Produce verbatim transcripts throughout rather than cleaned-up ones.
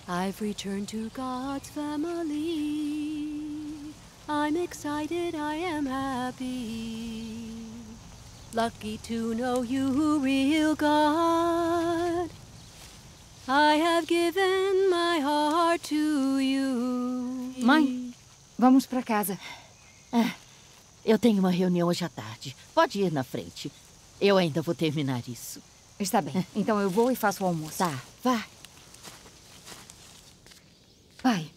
I've returned to God's family. I'm excited, I am happy. Lucky to know you, real God. I have given my heart to you. Mãe, vamos pra casa. Ah, eu tenho uma reunião hoje à tarde. Pode ir na frente. Eu ainda vou terminar isso. Está bem. Então eu vou e faço o almoço. Tá, vá. Pai,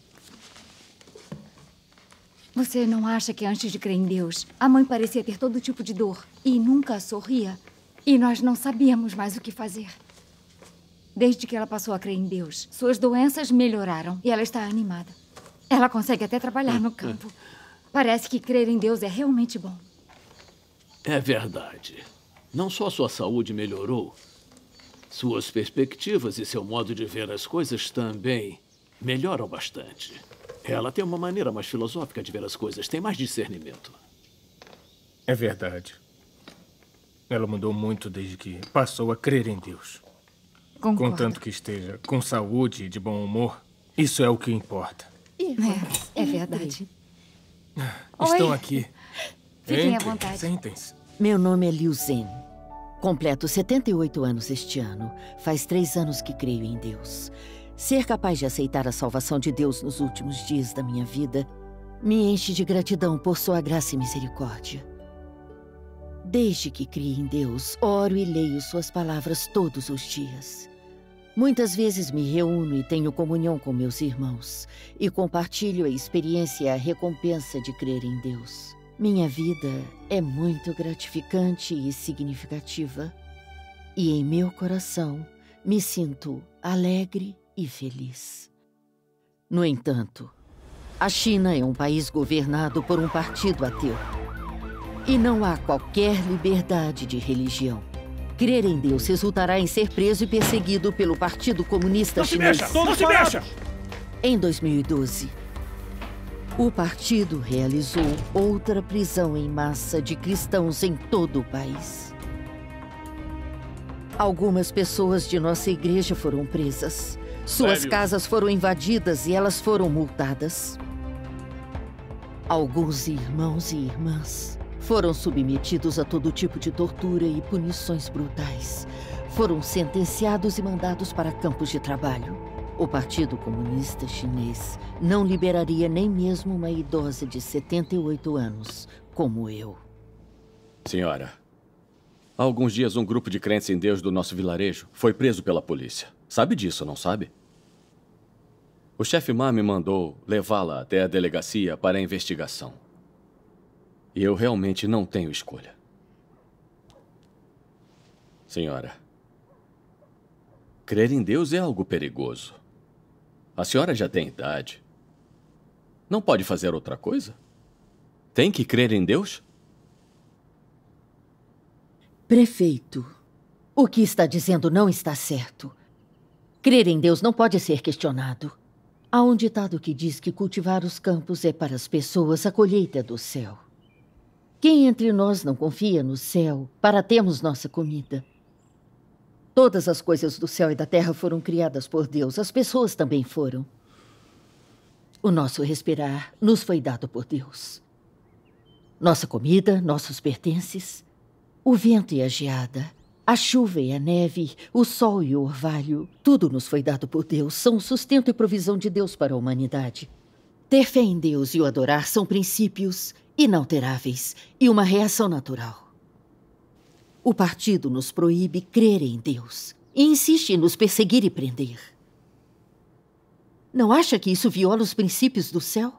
você não acha que antes de crer em Deus, a mãe parecia ter todo tipo de dor e nunca sorria? E nós não sabíamos mais o que fazer. Desde que ela passou a crer em Deus, suas doenças melhoraram e ela está animada. Ela consegue até trabalhar no campo. Parece que crer em Deus é realmente bom. É verdade. Não só sua saúde melhorou, suas perspectivas e seu modo de ver as coisas também melhoram bastante. Ela tem uma maneira mais filosófica de ver as coisas, tem mais discernimento. É verdade. Ela mudou muito desde que passou a crer em Deus. Concordo. Contanto que esteja com saúde e de bom humor, isso é o que importa. É, é verdade. Estão Oi. aqui. Fiquem à Entrem, vontade. sentem-se. Meu nome é Liu Zen. Completo setenta e oito anos este ano. Faz três anos que creio em Deus. Ser capaz de aceitar a salvação de Deus nos últimos dias da minha vida me enche de gratidão por sua graça e misericórdia. Desde que criei em Deus, oro e leio suas palavras todos os dias. Muitas vezes me reúno e tenho comunhão com meus irmãos e compartilho a experiência e a recompensa de crer em Deus. Minha vida é muito gratificante e significativa. E em meu coração me sinto alegre e feliz. No entanto, a China é um país governado por um partido ateu. E não há qualquer liberdade de religião. Crer em Deus resultará em ser preso e perseguido pelo Partido Comunista Não se Chinês. mexa! Não se mexa! Em dois mil e doze, o partido realizou outra prisão em massa de cristãos em todo o país. Algumas pessoas de nossa igreja foram presas. Suas Sério? casas foram invadidas e elas foram multadas. Alguns irmãos e irmãs foram submetidos a todo tipo de tortura e punições brutais. Foram sentenciados e mandados para campos de trabalho. O Partido Comunista Chinês não liberaria nem mesmo uma idosa de setenta e oito anos, como eu. Senhora, há alguns dias um grupo de crentes em Deus do nosso vilarejo foi preso pela polícia. Sabe disso, não sabe? O chefe Ma me mandou levá-la até a delegacia para a investigação. E eu realmente não tenho escolha. Senhora, crer em Deus é algo perigoso. A senhora já tem idade. Não pode fazer outra coisa? Tem que crer em Deus? Prefeito, o que está dizendo não está certo. Crer em Deus não pode ser questionado. Há um ditado que diz que cultivar os campos é para as pessoas, a colheita é do céu. Quem entre nós não confia no céu para termos nossa comida? Todas as coisas do céu e da terra foram criadas por Deus. As pessoas também foram. O nosso respirar nos foi dado por Deus. Nossa comida, nossos pertences, o vento e a geada, a chuva e a neve, o sol e o orvalho, tudo nos foi dado por Deus. São o sustento e provisão de Deus para a humanidade. Ter fé em Deus e o adorar são princípios inalteráveis e uma reação natural. O partido nos proíbe crer em Deus e insiste em nos perseguir e prender. Não acha que isso viola os princípios do céu?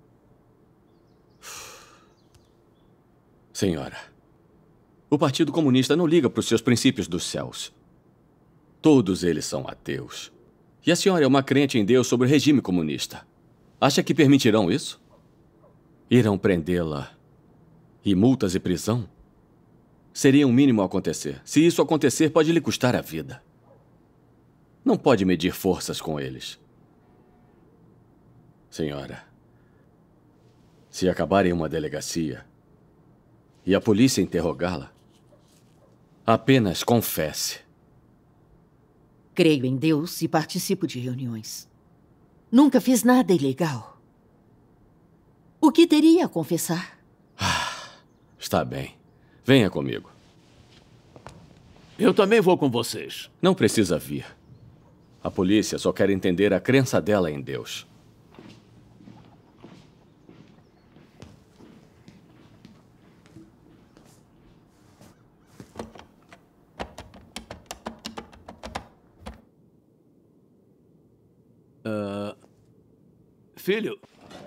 Senhora, o Partido Comunista não liga para os seus princípios dos céus. Todos eles são ateus. E a senhora é uma crente em Deus sobre o regime comunista. Acha que permitirão isso? Irão prendê-la e multas e prisão? Seria o mínimo a acontecer. Se isso acontecer, pode lhe custar a vida. Não pode medir forças com eles. Senhora, se acabar em uma delegacia e a polícia interrogá-la, apenas confesse. Creio em Deus e participo de reuniões. Nunca fiz nada ilegal. O que teria a confessar? Está bem. Venha comigo. Eu também vou com vocês. Não precisa vir. A polícia só quer entender a crença dela em Deus. Uh, filho.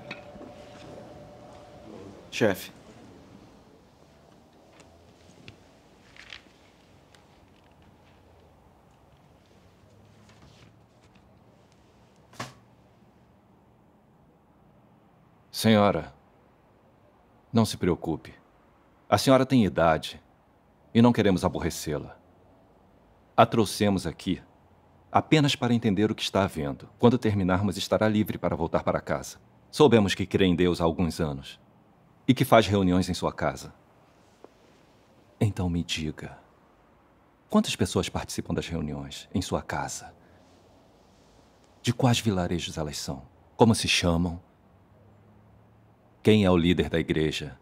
Chefe. Senhora, não se preocupe. A senhora tem idade e não queremos aborrecê-la. A trouxemos aqui apenas para entender o que está havendo. Quando terminarmos, estará livre para voltar para casa. Soubemos que crê em Deus há alguns anos e que faz reuniões em sua casa. Então me diga, quantas pessoas participam das reuniões em sua casa? De quais vilarejos elas são? Como se chamam? Quem é o líder da igreja?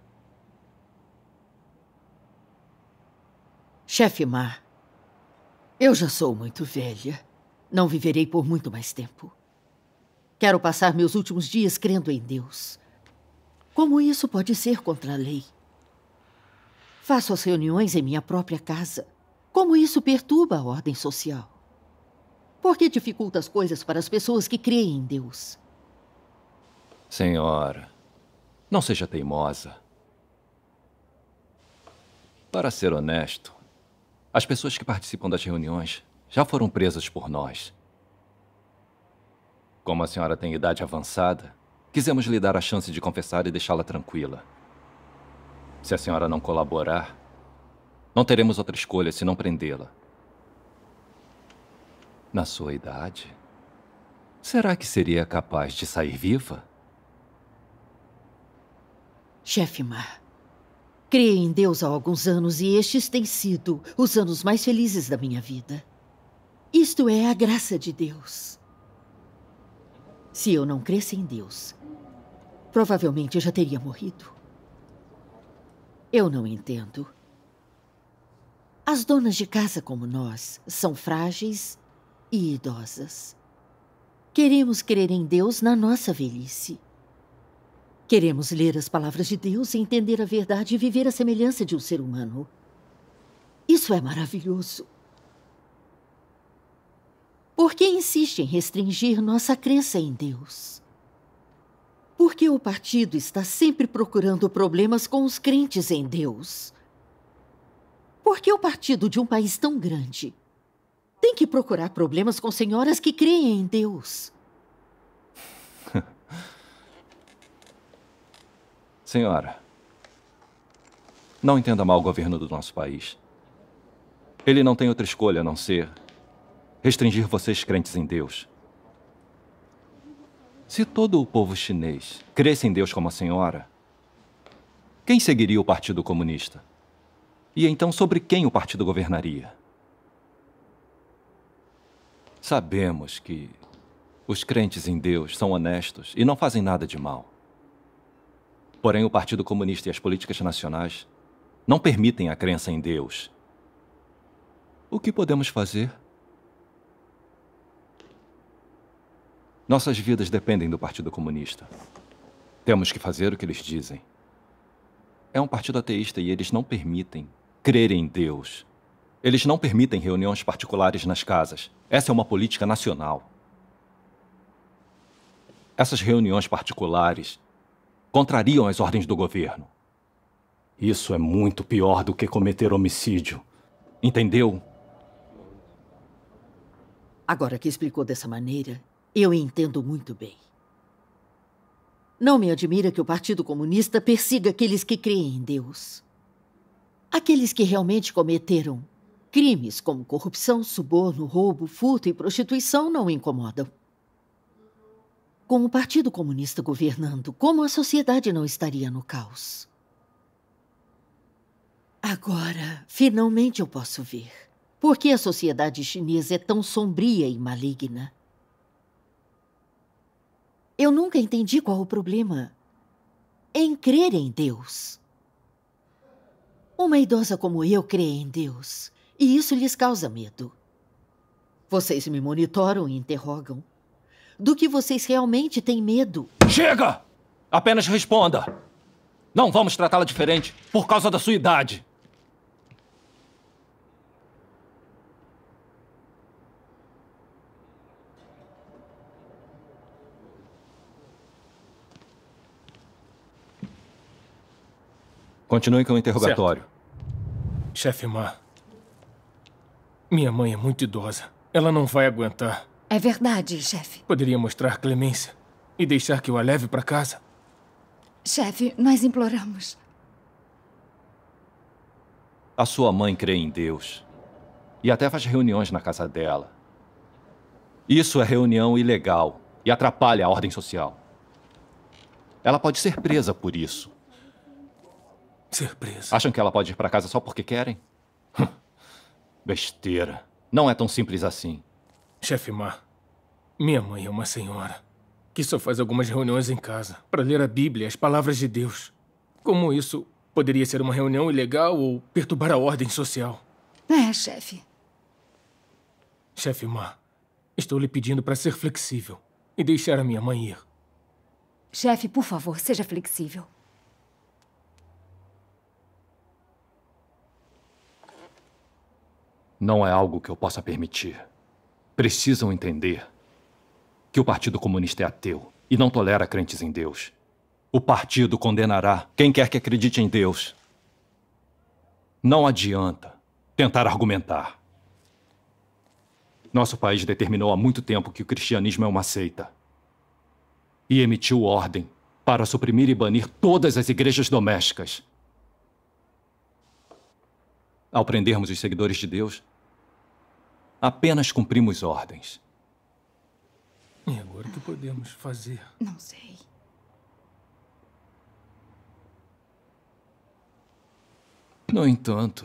Chefe Ma, eu já sou muito velha. Não viverei por muito mais tempo. Quero passar meus últimos dias crendo em Deus. Como isso pode ser contra a lei? Faço as reuniões em minha própria casa. Como isso perturba a ordem social? Por que dificulta as coisas para as pessoas que creem em Deus? Senhora, não seja teimosa. Para ser honesto, as pessoas que participam das reuniões já foram presas por nós. Como a senhora tem idade avançada, quisemos lhe dar a chance de confessar e deixá-la tranquila. Se a senhora não colaborar, não teremos outra escolha senão prendê-la. Na sua idade, será que seria capaz de sair viva? Chefe Ma, criei em Deus há alguns anos e estes têm sido os anos mais felizes da minha vida. Isto é a graça de Deus. Se eu não cresce em Deus, provavelmente eu já teria morrido. Eu não entendo. As donas de casa como nós são frágeis e idosas. Queremos crer em Deus na nossa velhice. Queremos ler as palavras de Deus e entender a verdade e viver a semelhança de um ser humano. Isso é maravilhoso. Por que insiste em restringir nossa crença em Deus? Por que o partido está sempre procurando problemas com os crentes em Deus? Por que o partido de um país tão grande tem que procurar problemas com senhoras que creem em Deus? Senhora, não entenda mal o governo do nosso país. Ele não tem outra escolha a não ser restringir vocês crentes em Deus. Se todo o povo chinês cresce em Deus como a senhora, quem seguiria o Partido Comunista? E então sobre quem o partido governaria? Sabemos que os crentes em Deus são honestos e não fazem nada de mal. Porém, o Partido Comunista e as políticas nacionais não permitem a crença em Deus. O que podemos fazer? Nossas vidas dependem do Partido Comunista. Temos que fazer o que eles dizem. É um partido ateísta e eles não permitem crer em Deus. Eles não permitem reuniões particulares nas casas. Essa é uma política nacional. Essas reuniões particulares contrariam as ordens do governo. Isso é muito pior do que cometer homicídio. Entendeu? Agora que explicou dessa maneira, eu entendo muito bem. Não me admira que o Partido Comunista persiga aqueles que creem em Deus. Aqueles que realmente cometeram crimes como corrupção, suborno, roubo, furto e prostituição não o incomodam. Com o Partido Comunista governando, como a sociedade não estaria no caos? Agora, finalmente eu posso ver por que a sociedade chinesa é tão sombria e maligna. Eu nunca entendi qual o problema em crer em Deus. Uma idosa como eu crê em Deus, e isso lhes causa medo. Vocês me monitoram e interrogam. Do que vocês realmente têm medo? Chega! Apenas responda. Não vamos tratá-la diferente por causa da sua idade. Continue com o interrogatório. Certo. Chefe Ma, minha mãe é muito idosa. Ela não vai aguentar. É verdade, chefe. Poderia mostrar clemência e deixar que eu a leve para casa? Chefe, nós imploramos. A sua mãe crê em Deus e até faz reuniões na casa dela. Isso é reunião ilegal e atrapalha a ordem social. Ela pode ser presa por isso. Ser presa? Acham que ela pode ir para casa só porque querem? Besteira. Não é tão simples assim. Chefe Ma, minha mãe é uma senhora que só faz algumas reuniões em casa para ler a Bíblia e as palavras de Deus. Como isso poderia ser uma reunião ilegal ou perturbar a ordem social? É, chefe. Chefe Ma, estou lhe pedindo para ser flexível e deixar a minha mãe ir. Chefe, por favor, seja flexível. Não é algo que eu possa permitir. Precisam entender que o Partido Comunista é ateu e não tolera crentes em Deus. O partido condenará quem quer que acredite em Deus. Não adianta tentar argumentar. Nosso país determinou há muito tempo que o cristianismo é uma seita e emitiu ordem para suprimir e banir todas as igrejas domésticas. Ao prendermos os seguidores de Deus, apenas cumprimos ordens. E agora o que podemos fazer? Não sei. No entanto,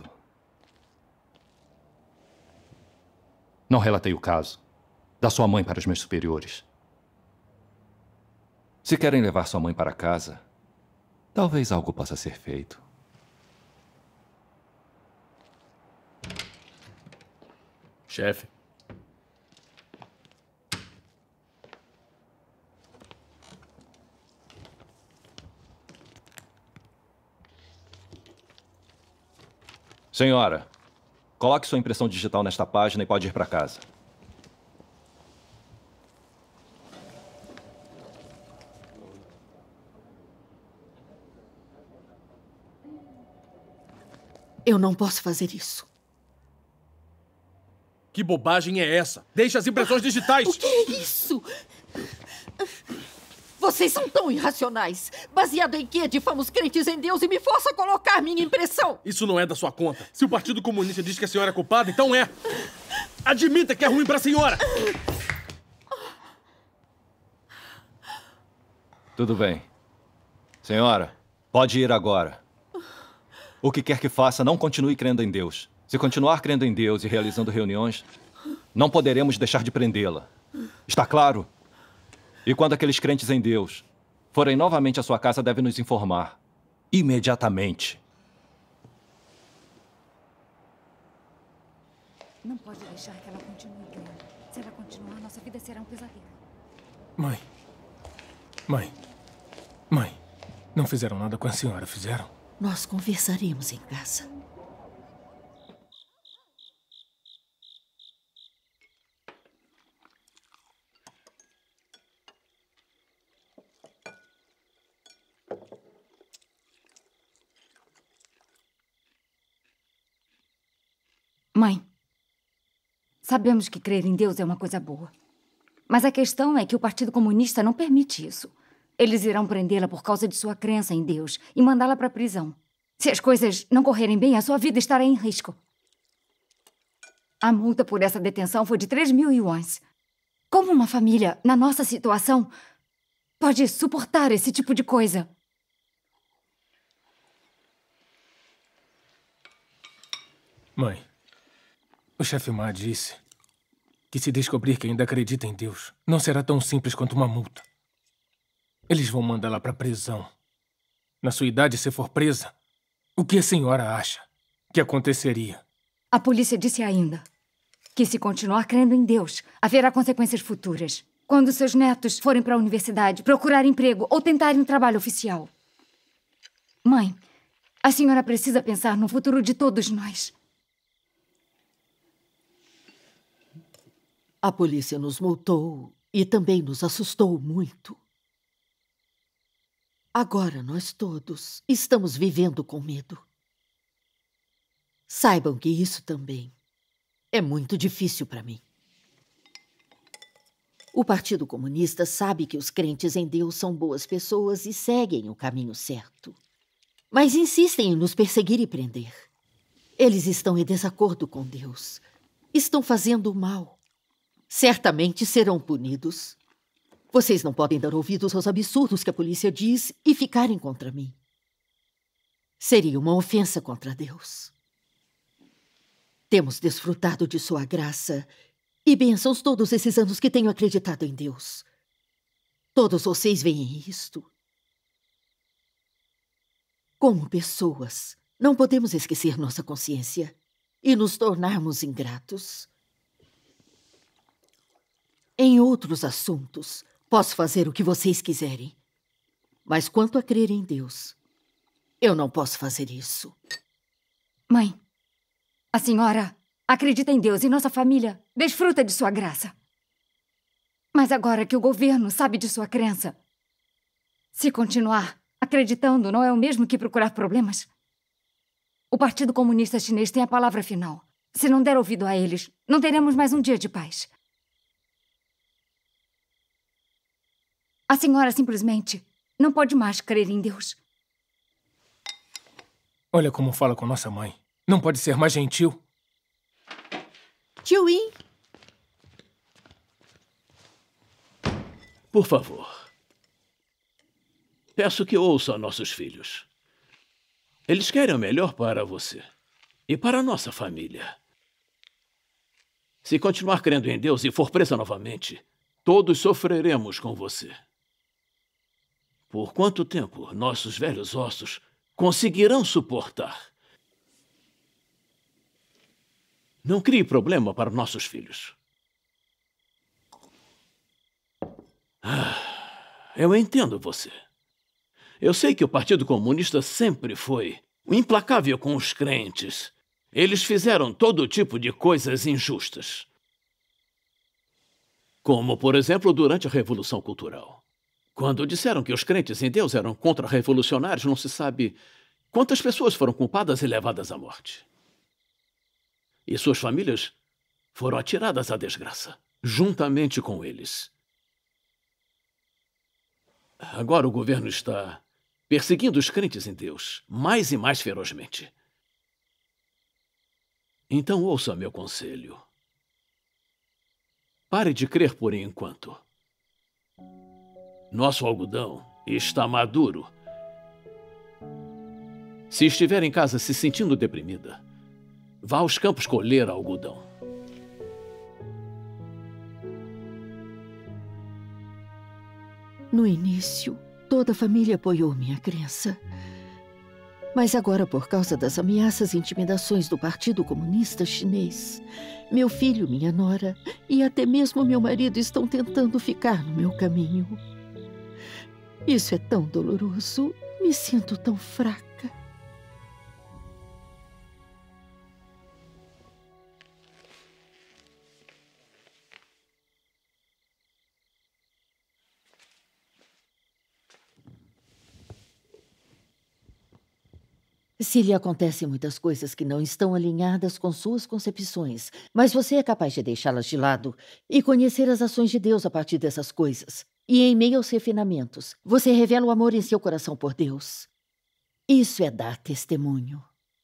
não relatei o caso da sua mãe para os meus superiores. Se querem levar sua mãe para casa, talvez algo possa ser feito. Chefe. Senhora, coloque sua impressão digital nesta página e pode ir para casa. Eu não posso fazer isso. Que bobagem é essa? Deixe as impressões digitais! O que é isso? Vocês são tão irracionais. Baseado em que difamos crentes em Deus e me força a colocar minha impressão? Isso não é da sua conta. Se o Partido Comunista diz que a senhora é culpada, então é. Admita que é ruim para a senhora! Tudo bem. Senhora, pode ir agora. O que quer que faça, não continue crendo em Deus. Se continuar crendo em Deus e realizando reuniões, não poderemos deixar de prendê-la. Está claro? E quando aqueles crentes em Deus forem novamente à sua casa, devem nos informar. Imediatamente. Não pode deixar que ela continue crendo. Se ela continuar, nossa vida será um pesadelo. Mãe. Mãe. Mãe. Não fizeram nada com a senhora, fizeram? Nós conversaremos em casa. Mãe, sabemos que crer em Deus é uma coisa boa. Mas a questão é que o Partido Comunista não permite isso. Eles irão prendê-la por causa de sua crença em Deus e mandá-la para a prisão. Se as coisas não correrem bem, a sua vida estará em risco. A multa por essa detenção foi de três mil yuans. Como uma família, na nossa situação, pode suportar esse tipo de coisa? Mãe, o chefe Ma disse que se descobrir que ainda acredita em Deus, não será tão simples quanto uma multa. Eles vão mandá-la para a prisão. Na sua idade, se for presa, o que a senhora acha que aconteceria? A polícia disse ainda que, se continuar crendo em Deus, haverá consequências futuras. Quando seus netos forem para a universidade, procurar emprego ou tentarem um trabalho oficial. Mãe, a senhora precisa pensar no futuro de todos nós. A polícia nos multou e também nos assustou muito. Agora nós todos estamos vivendo com medo. Saibam que isso também é muito difícil para mim. O Partido Comunista sabe que os crentes em Deus são boas pessoas e seguem o caminho certo. Mas insistem em nos perseguir e prender. Eles estão em desacordo com Deus. Estão fazendo o mal. Certamente serão punidos. Vocês não podem dar ouvidos aos absurdos que a polícia diz e ficarem contra mim. Seria uma ofensa contra Deus. Temos desfrutado de sua graça e bênçãos todos esses anos que tenho acreditado em Deus. Todos vocês veem isto. Como pessoas, não podemos esquecer nossa consciência e nos tornarmos ingratos. Em outros assuntos, posso fazer o que vocês quiserem. Mas quanto a crer em Deus, eu não posso fazer isso. Mãe, a senhora acredita em Deus e nossa família desfruta de sua graça. Mas agora que o governo sabe de sua crença, se continuar acreditando, não é o mesmo que procurar problemas? O Partido Comunista Chinês tem a palavra final. Se não der ouvido a eles, não teremos mais um dia de paz. A senhora simplesmente não pode mais crer em Deus. Olha como fala com nossa mãe. Não pode ser mais gentil. Tio Yin. Por favor. Peço que ouça nossos filhos. Eles querem o melhor para você e para a nossa família. Se continuar crendo em Deus e for presa novamente, todos sofreremos com você. Por quanto tempo nossos velhos ossos conseguirão suportar? Não crie problema para nossos filhos. Ah, eu entendo você. Eu sei que o Partido Comunista sempre foi implacável com os crentes. Eles fizeram todo tipo de coisas injustas. Como, por exemplo, durante a Revolução Cultural. Quando disseram que os crentes em Deus eram contra-revolucionários, não se sabe quantas pessoas foram culpadas e levadas à morte. E suas famílias foram atiradas à desgraça, juntamente com eles. Agora o governo está perseguindo os crentes em Deus mais e mais ferozmente. Então ouça meu conselho. Pare de crer por enquanto. Nosso algodão está maduro. Se estiver em casa se sentindo deprimida, vá aos campos colher algodão. No início, toda a família apoiou minha crença. Mas agora, por causa das ameaças e intimidações do Partido Comunista Chinês, meu filho, minha nora e até mesmo meu marido estão tentando ficar no meu caminho. Isso é tão doloroso. Me sinto tão fraca. Se lhe acontecem muitas coisas que não estão alinhadas com suas concepções, mas você é capaz de deixá-las de lado e conhecer as ações de Deus a partir dessas coisas, e em meio aos refinamentos, você revela o amor em seu coração por Deus. Isso é dar testemunho.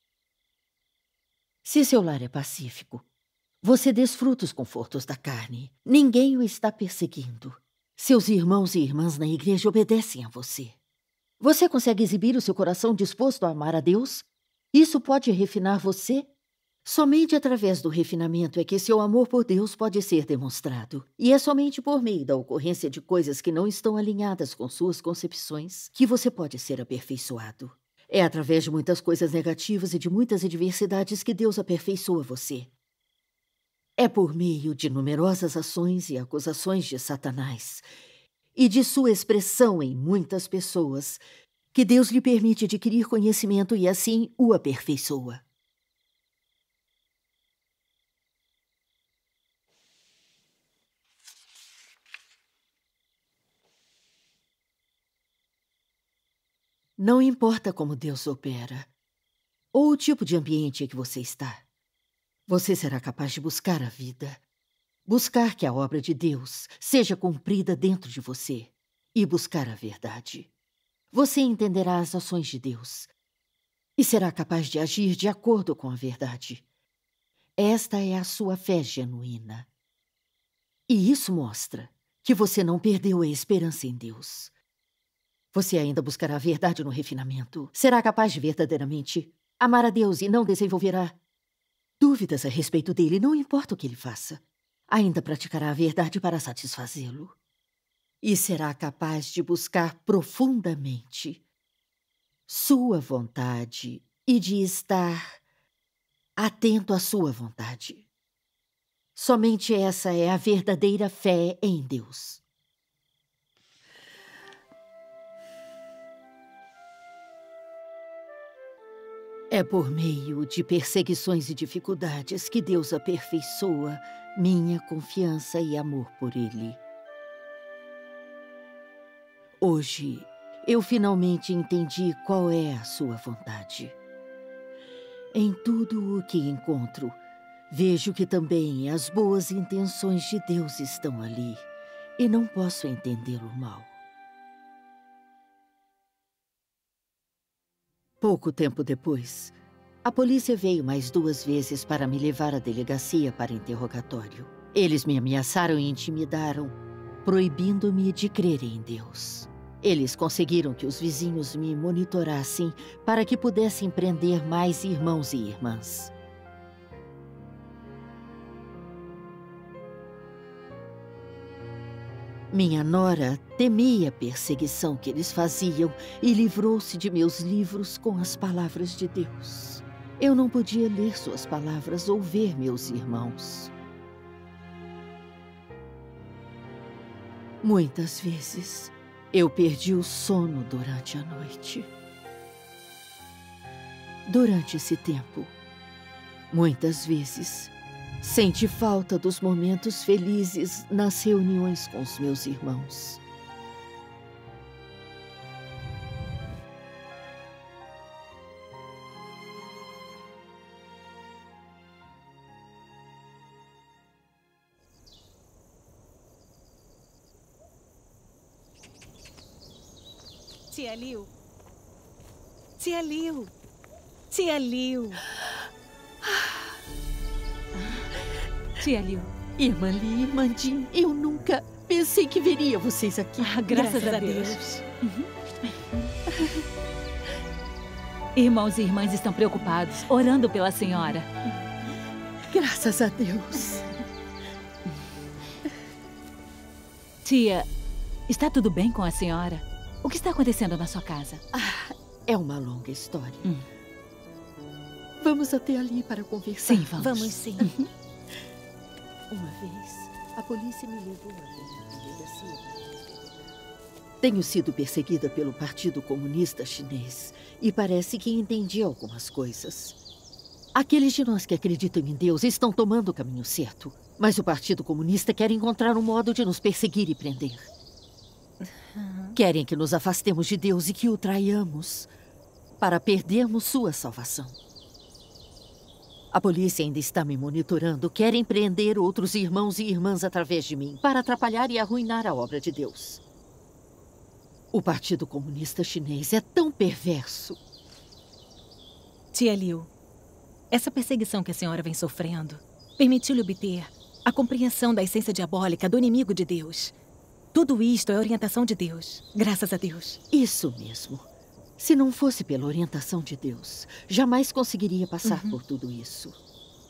Se seu lar é pacífico, você desfruta os confortos da carne. Ninguém o está perseguindo. Seus irmãos e irmãs na igreja obedecem a você. Você consegue exibir o seu coração disposto a amar a Deus? Isso pode refinar você? Somente através do refinamento é que seu amor por Deus pode ser demonstrado. E é somente por meio da ocorrência de coisas que não estão alinhadas com suas concepções que você pode ser aperfeiçoado. É através de muitas coisas negativas e de muitas adversidades que Deus aperfeiçoa você. É por meio de numerosas ações e acusações de Satanás e de sua expressão em muitas pessoas que Deus lhe permite adquirir conhecimento e assim o aperfeiçoa. Não importa como Deus opera, ou o tipo de ambiente em que você está, você será capaz de buscar a vida, buscar que a obra de Deus seja cumprida dentro de você e buscar a verdade. Você entenderá as ações de Deus e será capaz de agir de acordo com a verdade. Esta é a sua fé genuína. E isso mostra que você não perdeu a esperança em Deus. Você ainda buscará a verdade no refinamento. Será capaz de verdadeiramente amar a Deus e não desenvolverá dúvidas a respeito dele, não importa o que ele faça. Ainda praticará a verdade para satisfazê-lo. E será capaz de buscar profundamente sua vontade e de estar atento à sua vontade. Somente essa é a verdadeira fé em Deus. É por meio de perseguições e dificuldades que Deus aperfeiçoa minha confiança e amor por Ele. Hoje, eu finalmente entendi qual é a sua vontade. Em tudo o que encontro, vejo que também as boas intenções de Deus estão ali, e não posso entendê-lo mal. Pouco tempo depois, a polícia veio mais duas vezes para me levar à delegacia para interrogatório. Eles me ameaçaram e intimidaram, proibindo-me de crer em Deus. Eles conseguiram que os vizinhos me monitorassem para que pudessem prender mais irmãos e irmãs. Minha nora temia a perseguição que eles faziam e livrou-se de meus livros com as palavras de Deus. Eu não podia ler suas palavras ou ver meus irmãos. Muitas vezes, eu perdi o sono durante a noite. Durante esse tempo, muitas vezes, senti falta dos momentos felizes nas reuniões com os meus irmãos. Tia Liu. Tia Liu. Tia Liu. Tia Liu. Irmã Li, Irmã Jin, eu nunca pensei que veria vocês aqui. Ah, graças, graças a Deus. Deus. Uhum. Irmãos e irmãs estão preocupados, orando pela senhora. Graças a Deus. Tia, está tudo bem com a senhora? O que está acontecendo na sua casa? Ah, é uma longa história. Hum. Vamos até ali para conversar. Sim, vamos. Vamos sim. Uhum. Uma vez, a polícia me levou até a delegacia. Tenho sido perseguida pelo Partido Comunista Chinês e parece que entendi algumas coisas. Aqueles de nós que acreditam em Deus estão tomando o caminho certo, mas o Partido Comunista quer encontrar um modo de nos perseguir e prender. Uhum. Querem que nos afastemos de Deus e que o traiamos para perdermos sua salvação. A polícia ainda está me monitorando. Querem prender outros irmãos e irmãs através de mim para atrapalhar e arruinar a obra de Deus. O Partido Comunista Chinês é tão perverso. Tia Liu, essa perseguição que a senhora vem sofrendo permitiu-lhe obter a compreensão da essência diabólica do inimigo de Deus. Tudo isto é orientação de Deus, graças a Deus. Isso mesmo. Se não fosse pela orientação de Deus, jamais conseguiria passar uhum. por tudo isso.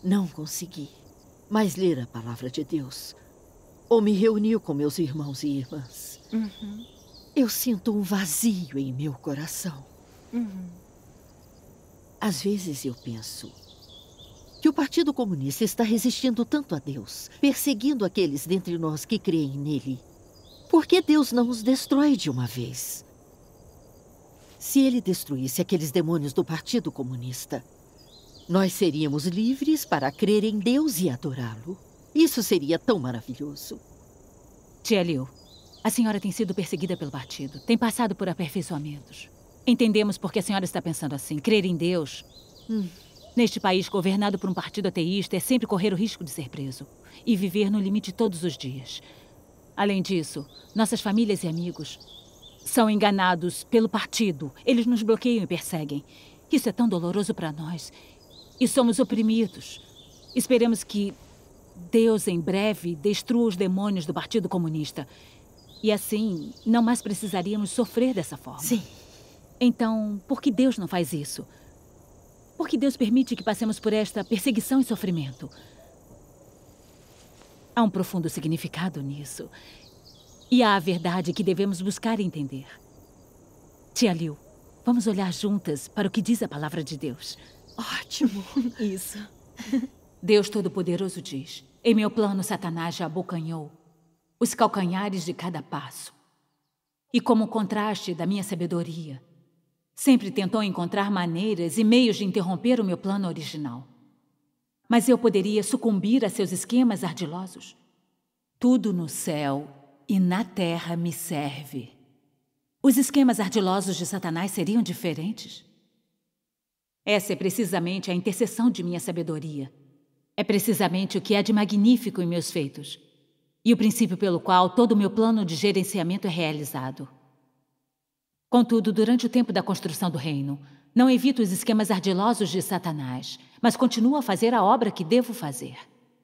Não consegui mais ler a palavra de Deus ou me reunir com meus irmãos e irmãs. Uhum. Eu sinto um vazio em meu coração. Uhum. Às vezes eu penso que o Partido Comunista está resistindo tanto a Deus, perseguindo aqueles dentre nós que creem nele. Por que Deus não os destrói de uma vez? Se ele destruísse aqueles demônios do Partido Comunista, nós seríamos livres para crer em Deus e adorá-lo. Isso seria tão maravilhoso. Tia Liu, a senhora tem sido perseguida pelo partido. Tem passado por aperfeiçoamentos. Entendemos por que a senhora está pensando assim. Crer em Deus. Hum. Neste país governado por um partido ateísta é sempre correr o risco de ser preso. E viver no limite todos os dias. Além disso, nossas famílias e amigos são enganados pelo partido. Eles nos bloqueiam e perseguem. Isso é tão doloroso para nós. E somos oprimidos. Esperemos que Deus, em breve, destrua os demônios do Partido Comunista. E assim, não mais precisaríamos sofrer dessa forma. Sim. Então, por que Deus não faz isso? Por que Deus permite que passemos por esta perseguição e sofrimento? Há um profundo significado nisso. E há a verdade que devemos buscar e entender. Tia Liu, vamos olhar juntas para o que diz a palavra de Deus. Ótimo. Isso. Deus Todo-Poderoso diz: em meu plano, Satanás já abocanhou os calcanhares de cada passo. E como contraste da minha sabedoria, sempre tentou encontrar maneiras e meios de interromper o meu plano original. Mas eu poderia sucumbir a seus esquemas ardilosos? Tudo no céu e na terra me serve. Os esquemas ardilosos de Satanás seriam diferentes? Essa é precisamente a intercessão de minha sabedoria. É precisamente o que há de magnífico em meus feitos. E o princípio pelo qual todo o meu plano de gerenciamento é realizado. Contudo, durante o tempo da construção do reino, não evito os esquemas ardilosos de Satanás, mas continuo a fazer a obra que devo fazer.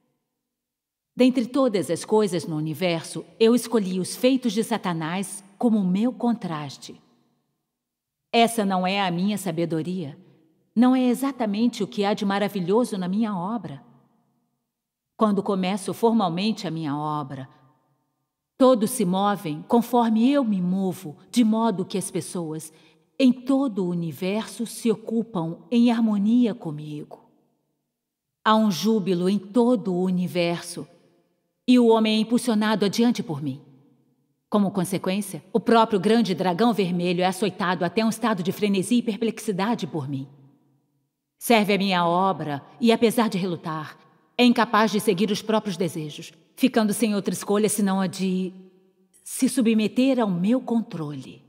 Dentre todas as coisas no universo, eu escolhi os feitos de Satanás como meu contraste. Essa não é a minha sabedoria. Não é exatamente o que há de maravilhoso na minha obra. Quando começo formalmente a minha obra, todos se movem conforme eu me movo, de modo que as pessoas em todo o universo se ocupam em harmonia comigo. Há um júbilo em todo o universo e o homem é impulsionado adiante por mim. Como consequência, o próprio grande dragão vermelho é açoitado até um estado de frenesi e perplexidade por mim. Serve a minha obra e, apesar de relutar, é incapaz de seguir os próprios desejos, ficando sem outra escolha senão a de se submeter ao meu controle.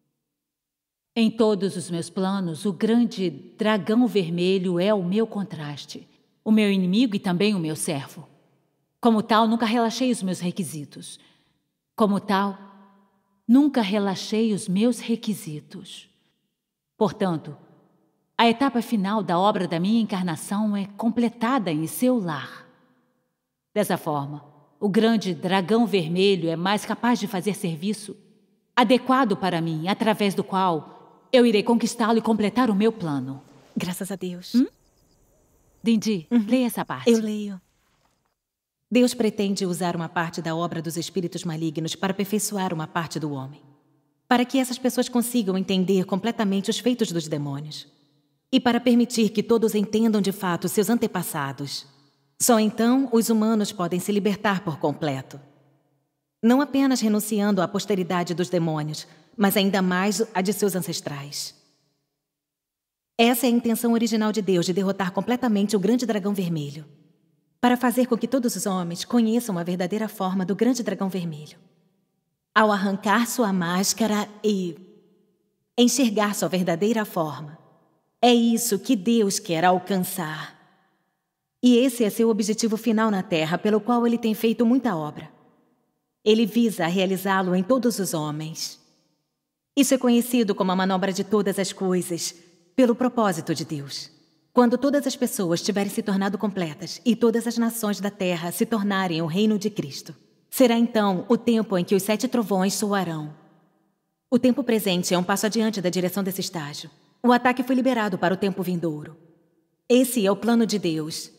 Em todos os meus planos, o grande dragão vermelho é o meu contraste, o meu inimigo e também o meu servo. Como tal, nunca relaxei os meus requisitos. Como tal, nunca relaxei os meus requisitos. Portanto, a etapa final da obra da minha encarnação é completada em seu lar. Dessa forma, o grande dragão vermelho é mais capaz de fazer serviço adequado para mim, através do qual eu irei conquistá-lo e completar o meu plano. Graças a Deus. Hum? Dindi, uhum. Leia essa parte. Eu leio. Deus pretende usar uma parte da obra dos espíritos malignos para aperfeiçoar uma parte do homem, para que essas pessoas consigam entender completamente os feitos dos demônios e para permitir que todos entendam de fato seus antepassados. Só então os humanos podem se libertar por completo. Não apenas renunciando à posteridade dos demônios, mas ainda mais a de seus ancestrais. Essa é a intenção original de Deus de derrotar completamente o grande dragão vermelho, para fazer com que todos os homens conheçam a verdadeira forma do grande dragão vermelho. Ao arrancar sua máscara e enxergar sua verdadeira forma, é isso que Deus quer alcançar. E esse é seu objetivo final na Terra, pelo qual ele tem feito muita obra. Ele visa realizá-lo em todos os homens. Isso é conhecido como a manobra de todas as coisas, pelo propósito de Deus. Quando todas as pessoas tiverem se tornado completas e todas as nações da Terra se tornarem o reino de Cristo, será então o tempo em que os sete trovões soarão. O tempo presente é um passo adiante da direção desse estágio. O ataque foi liberado para o tempo vindouro. Esse é o plano de Deus.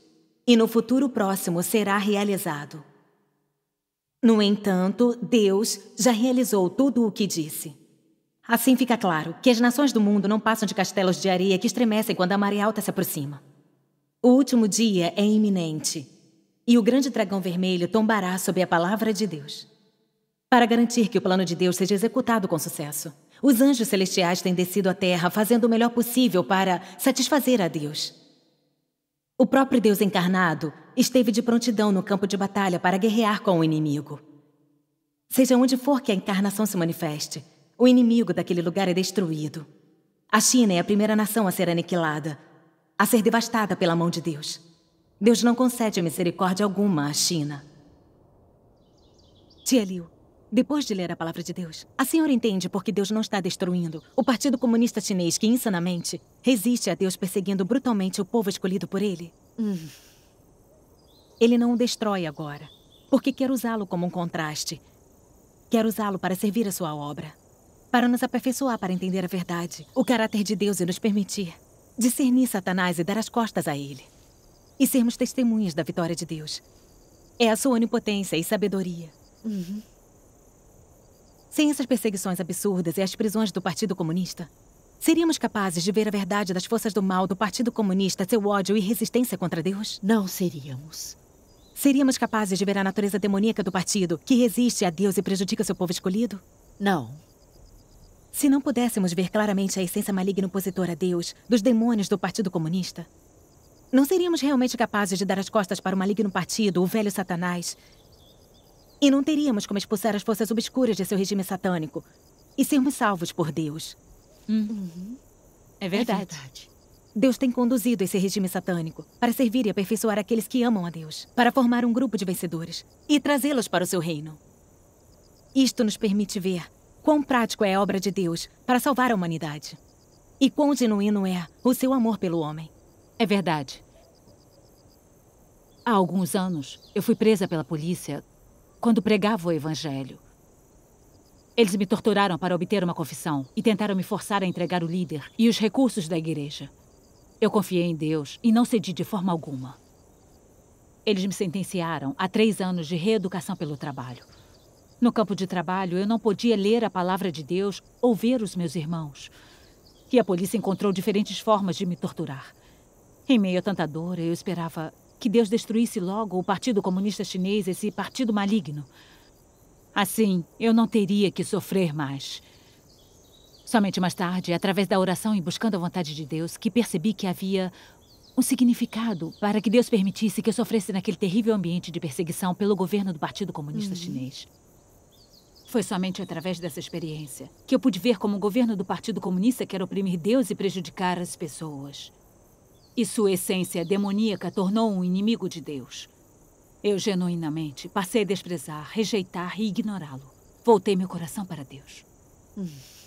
e no futuro próximo será realizado. No entanto, Deus já realizou tudo o que disse. Assim fica claro que as nações do mundo não passam de castelos de areia que estremecem quando a maré alta se aproxima. O último dia é iminente, e o grande dragão vermelho tombará sob a palavra de Deus. Para garantir que o plano de Deus seja executado com sucesso, os anjos celestiais têm descido à terra fazendo o melhor possível para satisfazer a Deus. O próprio Deus encarnado esteve de prontidão no campo de batalha para guerrear com o inimigo. Seja onde for que a encarnação se manifeste, o inimigo daquele lugar é destruído. A China é a primeira nação a ser aniquilada, a ser devastada pela mão de Deus. Deus não concede misericórdia alguma à China. Tia Liu, depois de ler a palavra de Deus, a senhora entende por que Deus não está destruindo o Partido Comunista Chinês que, insanamente, resiste a Deus perseguindo brutalmente o povo escolhido por ele? Hum. Ele não o destrói agora, porque quer usá-lo como um contraste. Quer usá-lo para servir a sua obra, para nos aperfeiçoar para entender a verdade, o caráter de Deus e nos permitir discernir Satanás e dar as costas a ele. E sermos testemunhas da vitória de Deus. É a sua onipotência e sabedoria. Uhum. Sem essas perseguições absurdas e as prisões do Partido Comunista, seríamos capazes de ver a verdade das forças do mal do Partido Comunista, seu ódio e resistência contra Deus? Não seríamos. Seríamos capazes de ver a natureza demoníaca do partido, que resiste a Deus e prejudica seu povo escolhido? Não. Se não pudéssemos ver claramente a essência maligna opositora a Deus dos demônios do Partido Comunista, não seríamos realmente capazes de dar as costas para o maligno partido, o velho Satanás. E não teríamos como expulsar as forças obscuras de seu regime satânico e sermos salvos por Deus. Uhum. É verdade. É verdade. Deus tem conduzido esse regime satânico para servir e aperfeiçoar aqueles que amam a Deus, para formar um grupo de vencedores e trazê-los para o seu reino. Isto nos permite ver quão prático é a obra de Deus para salvar a humanidade e quão genuíno é o seu amor pelo homem. É verdade. Há alguns anos, eu fui presa pela polícia quando pregava o evangelho. Eles me torturaram para obter uma confissão e tentaram me forçar a entregar o líder e os recursos da igreja. Eu confiei em Deus e não cedi de forma alguma. Eles me sentenciaram a três anos de reeducação pelo trabalho. No campo de trabalho, eu não podia ler a palavra de Deus ou ver os meus irmãos. E a polícia encontrou diferentes formas de me torturar. Em meio a tanta dor, eu esperava que Deus destruísse logo o Partido Comunista Chinês, esse partido maligno. Assim, eu não teria que sofrer mais. Somente mais tarde, através da oração e buscando a vontade de Deus, que percebi que havia um significado para que Deus permitisse que eu sofresse naquele terrível ambiente de perseguição pelo governo do Partido Comunista uhum. Chinês. Foi somente através dessa experiência que eu pude ver como o governo do Partido Comunista quer oprimir Deus e prejudicar as pessoas. E sua essência demoníaca tornou um inimigo de Deus. Eu, genuinamente, passei a desprezar, rejeitar e ignorá-lo. Voltei meu coração para Deus. Hum.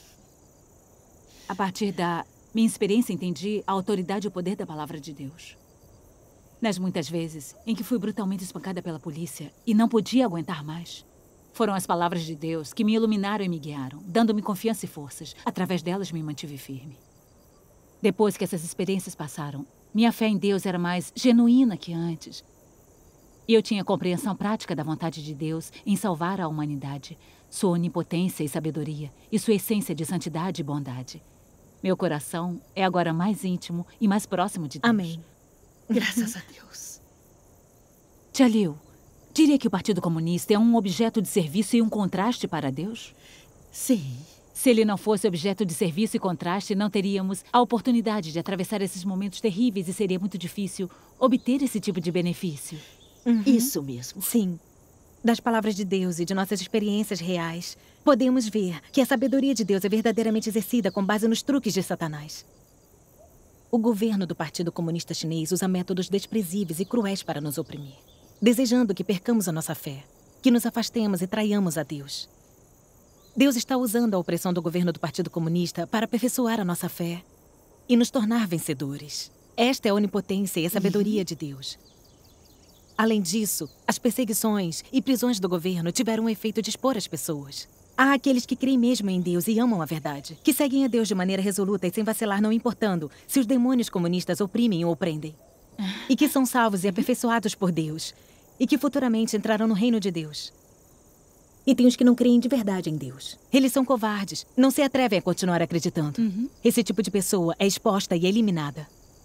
A partir da minha experiência, entendi a autoridade e o poder da palavra de Deus. Nas muitas vezes em que fui brutalmente espancada pela polícia e não podia aguentar mais, foram as palavras de Deus que me iluminaram e me guiaram, dando-me confiança e forças. Através delas, me mantive firme. Depois que essas experiências passaram, minha fé em Deus era mais genuína que antes. E eu tinha compreensão prática da vontade de Deus em salvar a humanidade, sua onipotência e sabedoria, e sua essência de santidade e bondade. Meu coração é agora mais íntimo e mais próximo de Deus. Amém. Graças a Deus. Tia Liu, diria que o Partido Comunista é um objeto de serviço e um contraste para Deus? Sim. Se ele não fosse objeto de serviço e contraste, não teríamos a oportunidade de atravessar esses momentos terríveis e seria muito difícil obter esse tipo de benefício. Uhum. Isso mesmo. Sim. Das palavras de Deus e de nossas experiências reais, podemos ver que a sabedoria de Deus é verdadeiramente exercida com base nos truques de Satanás. O governo do Partido Comunista Chinês usa métodos desprezíveis e cruéis para nos oprimir, desejando que percamos a nossa fé, que nos afastemos e traiamos a Deus. Deus está usando a opressão do governo do Partido Comunista para aperfeiçoar a nossa fé e nos tornar vencedores. Esta é a onipotência e a sabedoria de Deus. Além disso, as perseguições e prisões do governo tiveram o efeito de expor as pessoas. Há aqueles que creem mesmo em Deus e amam a verdade, que seguem a Deus de maneira resoluta e sem vacilar, não importando se os demônios comunistas oprimem ou prendem. e que são salvos e aperfeiçoados por Deus, e que futuramente entrarão no reino de Deus. E tem os que não creem de verdade em Deus. Eles são covardes, não se atrevem a continuar acreditando. Uhum. Esse tipo de pessoa é exposta e eliminada.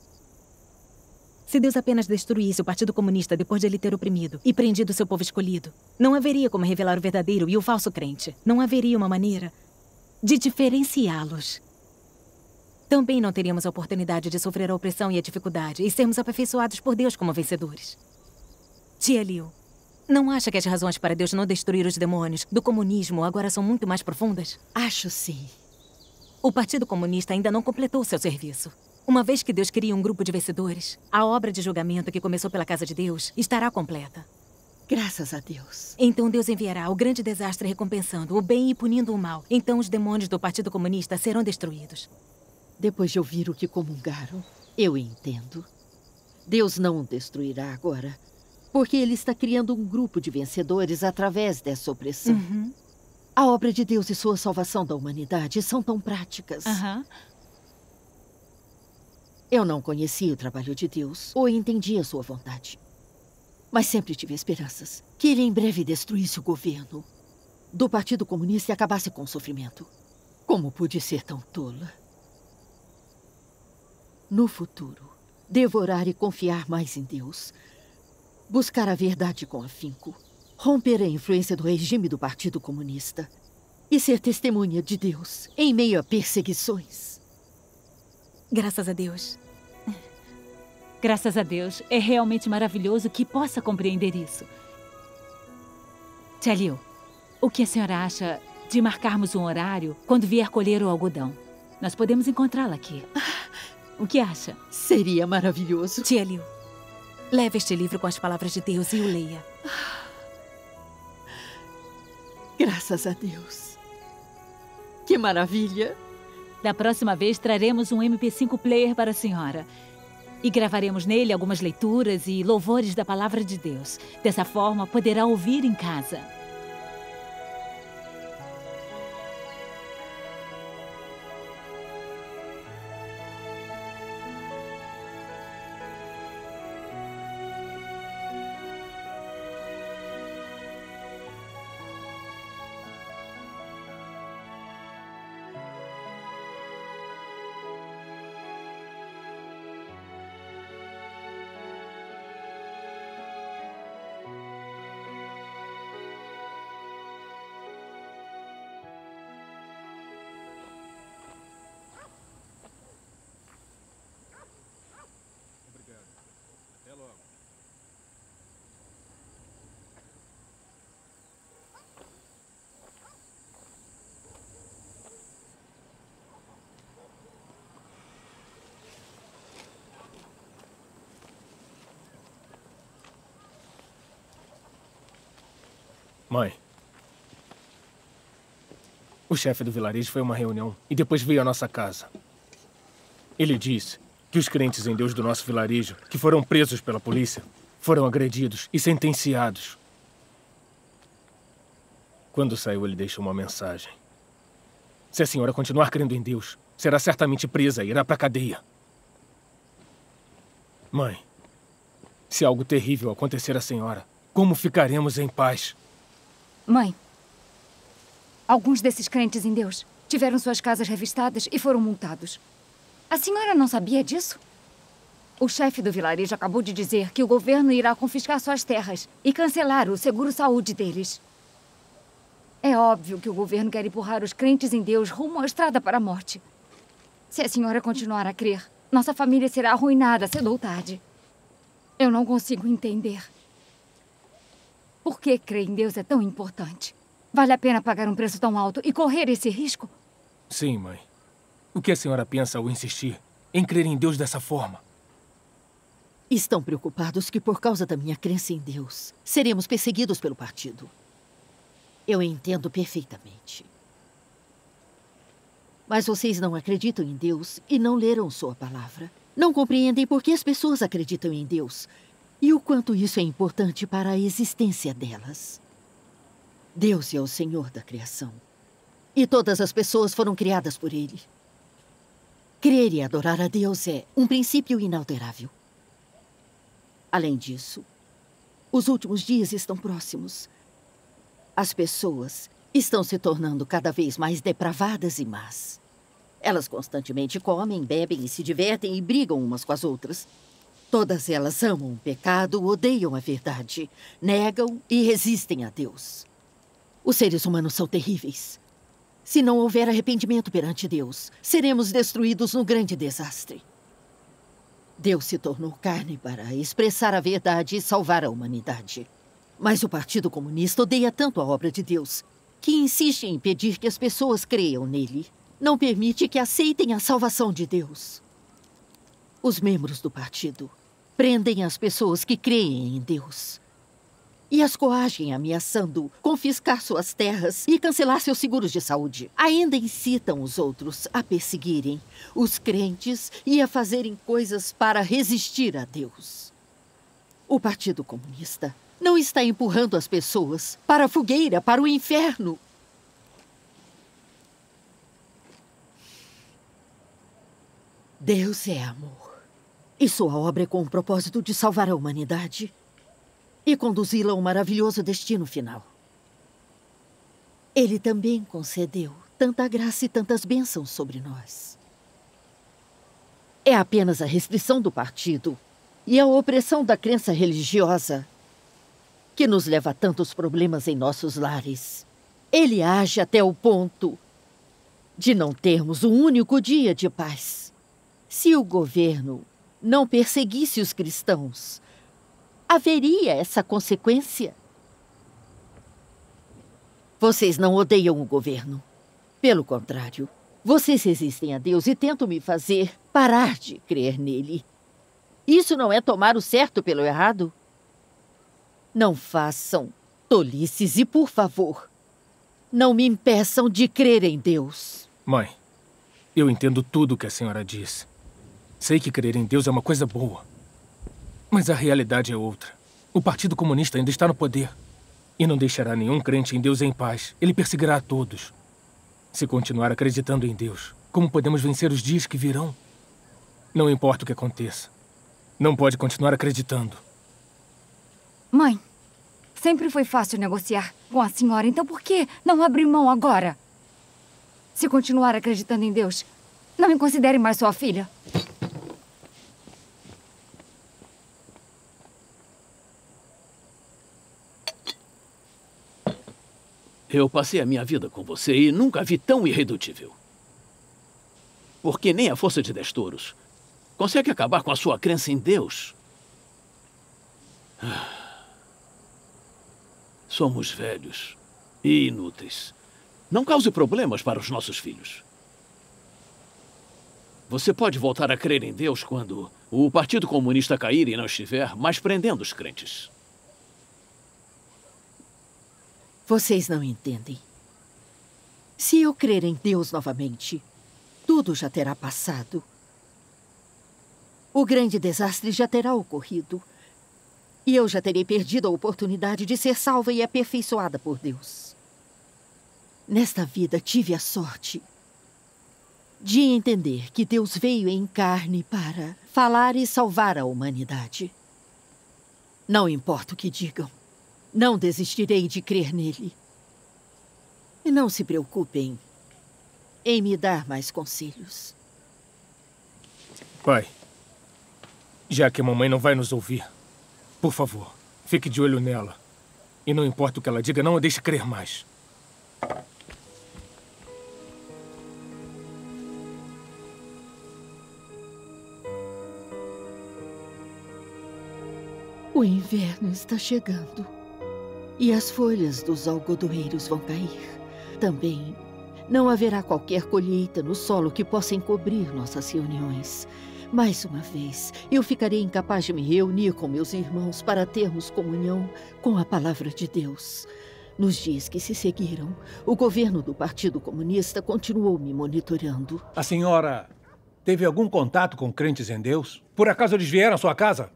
Se Deus apenas destruísse o Partido Comunista depois de ele ter oprimido e prendido seu povo escolhido, não haveria como revelar o verdadeiro e o falso crente. Não haveria uma maneira de diferenciá-los. Também não teríamos a oportunidade de sofrer a opressão e a dificuldade e sermos aperfeiçoados por Deus como vencedores. Tia Liu, não acha que as razões para Deus não destruir os demônios do comunismo agora são muito mais profundas? Acho sim. O Partido Comunista ainda não completou seu serviço. Uma vez que Deus cria um grupo de vencedores, a obra de julgamento que começou pela casa de Deus estará completa. Graças a Deus. Então Deus enviará o grande desastre recompensando o bem e punindo o mal. Então os demônios do Partido Comunista serão destruídos. Depois de ouvir o que comungaram, eu entendo. Deus não o destruirá agora, porque Ele está criando um grupo de vencedores através dessa opressão. Uhum. A obra de Deus e sua salvação da humanidade são tão práticas. Uhum. Eu não conhecia o trabalho de Deus ou entendia sua vontade. Mas sempre tive esperanças que Ele em breve destruísse o governo do Partido Comunista e acabasse com o sofrimento. Como pude ser tão tola? No futuro, devo orar e confiar mais em Deus. Buscar a verdade com afinco. Romper a influência do regime do Partido Comunista. E ser testemunha de Deus em meio a perseguições. Graças a Deus. Graças a Deus. É realmente maravilhoso que possa compreender isso. Tia Liu, o que a senhora acha de marcarmos um horário quando vier colher o algodão? Nós podemos encontrá-la aqui. O que acha? Seria maravilhoso. Tia Liu, leve este livro com as palavras de Deus e o leia. Graças a Deus. Que maravilha. Da próxima vez, traremos um M P cinco player para a senhora. E gravaremos nele algumas leituras e louvores da palavra de Deus. Dessa forma, poderá ouvir em casa. Mãe, o chefe do vilarejo foi a uma reunião e depois veio à nossa casa. Ele disse que os crentes em Deus do nosso vilarejo, que foram presos pela polícia, foram agredidos e sentenciados. Quando saiu, ele deixou uma mensagem. Se a senhora continuar crendo em Deus, será certamente presa e irá para a cadeia. Mãe, se algo terrível acontecer à senhora, como ficaremos em paz? Mãe, alguns desses crentes em Deus tiveram suas casas revistadas e foram multados. A senhora não sabia disso? O chefe do vilarejo acabou de dizer que o governo irá confiscar suas terras e cancelar o seguro-saúde deles. É óbvio que o governo quer empurrar os crentes em Deus rumo à estrada para a morte. Se a senhora continuar a crer, nossa família será arruinada cedo ou tarde. Eu não consigo entender. Por que crer em Deus é tão importante? Vale a pena pagar um preço tão alto e correr esse risco? Sim, mãe. O que a senhora pensa ao insistir em crer em Deus dessa forma? Estão preocupados que, por causa da minha crença em Deus, seremos perseguidos pelo partido. Eu entendo perfeitamente. Mas vocês não acreditam em Deus e não leram sua palavra. Não compreendem por que as pessoas acreditam em Deus e o quanto isso é importante para a existência delas. Deus é o Senhor da criação. E todas as pessoas foram criadas por Ele. Crer e adorar a Deus é um princípio inalterável. Além disso, os últimos dias estão próximos. As pessoas estão se tornando cada vez mais depravadas e más. Elas constantemente comem, bebem e se divertem e brigam umas com as outras. Todas elas amam o pecado, odeiam a verdade, negam e resistem a Deus. Os seres humanos são terríveis. Se não houver arrependimento perante Deus, seremos destruídos no grande desastre. Deus se tornou carne para expressar a verdade e salvar a humanidade. Mas o Partido Comunista odeia tanto a obra de Deus que insiste em impedir que as pessoas creiam nele. Não permite que aceitem a salvação de Deus. Os membros do partido prendem as pessoas que creem em Deus e as coagem, ameaçando confiscar suas terras e cancelar seus seguros de saúde. Ainda incitam os outros a perseguirem os crentes e a fazerem coisas para resistir a Deus. O Partido Comunista não está empurrando as pessoas para a fogueira, para o inferno. Deus é amor. E sua obra é com o propósito de salvar a humanidade e conduzi-la a um maravilhoso destino final. Ele também concedeu tanta graça e tantas bênçãos sobre nós. É apenas a restrição do partido e a opressão da crença religiosa que nos leva a tantos problemas em nossos lares. Ele age até o ponto de não termos um único dia de paz. Se o governo não perseguisse os cristãos, haveria essa consequência? Vocês não odeiam o governo. Pelo contrário, vocês resistem a Deus e tentam me fazer parar de crer nele. Isso não é tomar o certo pelo errado? Não façam tolices e, por favor, não me impeçam de crer em Deus. Mãe, eu entendo tudo o que a senhora diz. Sei que crer em Deus é uma coisa boa. Mas a realidade é outra. O Partido Comunista ainda está no poder. E não deixará nenhum crente em Deus em paz. Ele perseguirá a todos. Se continuar acreditando em Deus, como podemos vencer os dias que virão? Não importa o que aconteça. Não pode continuar acreditando. Mãe, sempre foi fácil negociar com a senhora, então por que não abrir mão agora? Se continuar acreditando em Deus, não me considere mais sua filha. Eu passei a minha vida com você e nunca vi tão irredutível. Porque nem a força de dez touros consegue acabar com a sua crença em Deus. Somos velhos e inúteis. Não cause problemas para os nossos filhos. Você pode voltar a crer em Deus quando o Partido Comunista cair e não estiver mais prendendo os crentes. Vocês não entendem. Se eu crer em Deus novamente, tudo já terá passado. O grande desastre já terá ocorrido. E eu já terei perdido a oportunidade de ser salva e aperfeiçoada por Deus. Nesta vida tive a sorte de entender que Deus veio em carne para falar e salvar a humanidade. Não importa o que digam, não desistirei de crer nele. E não se preocupem em me dar mais conselhos. Pai, já que a mamãe não vai nos ouvir, por favor, fique de olho nela. E não importa o que ela diga, não a deixe crer mais. O inverno está chegando. E as folhas dos algodoeiros vão cair. Também não haverá qualquer colheita no solo que possa encobrir nossas reuniões. Mais uma vez, eu ficarei incapaz de me reunir com meus irmãos para termos comunhão com a palavra de Deus. Nos dias que se seguiram, o governo do Partido Comunista continuou me monitorando. A senhora teve algum contato com crentes em Deus? Por acaso eles vieram à sua casa?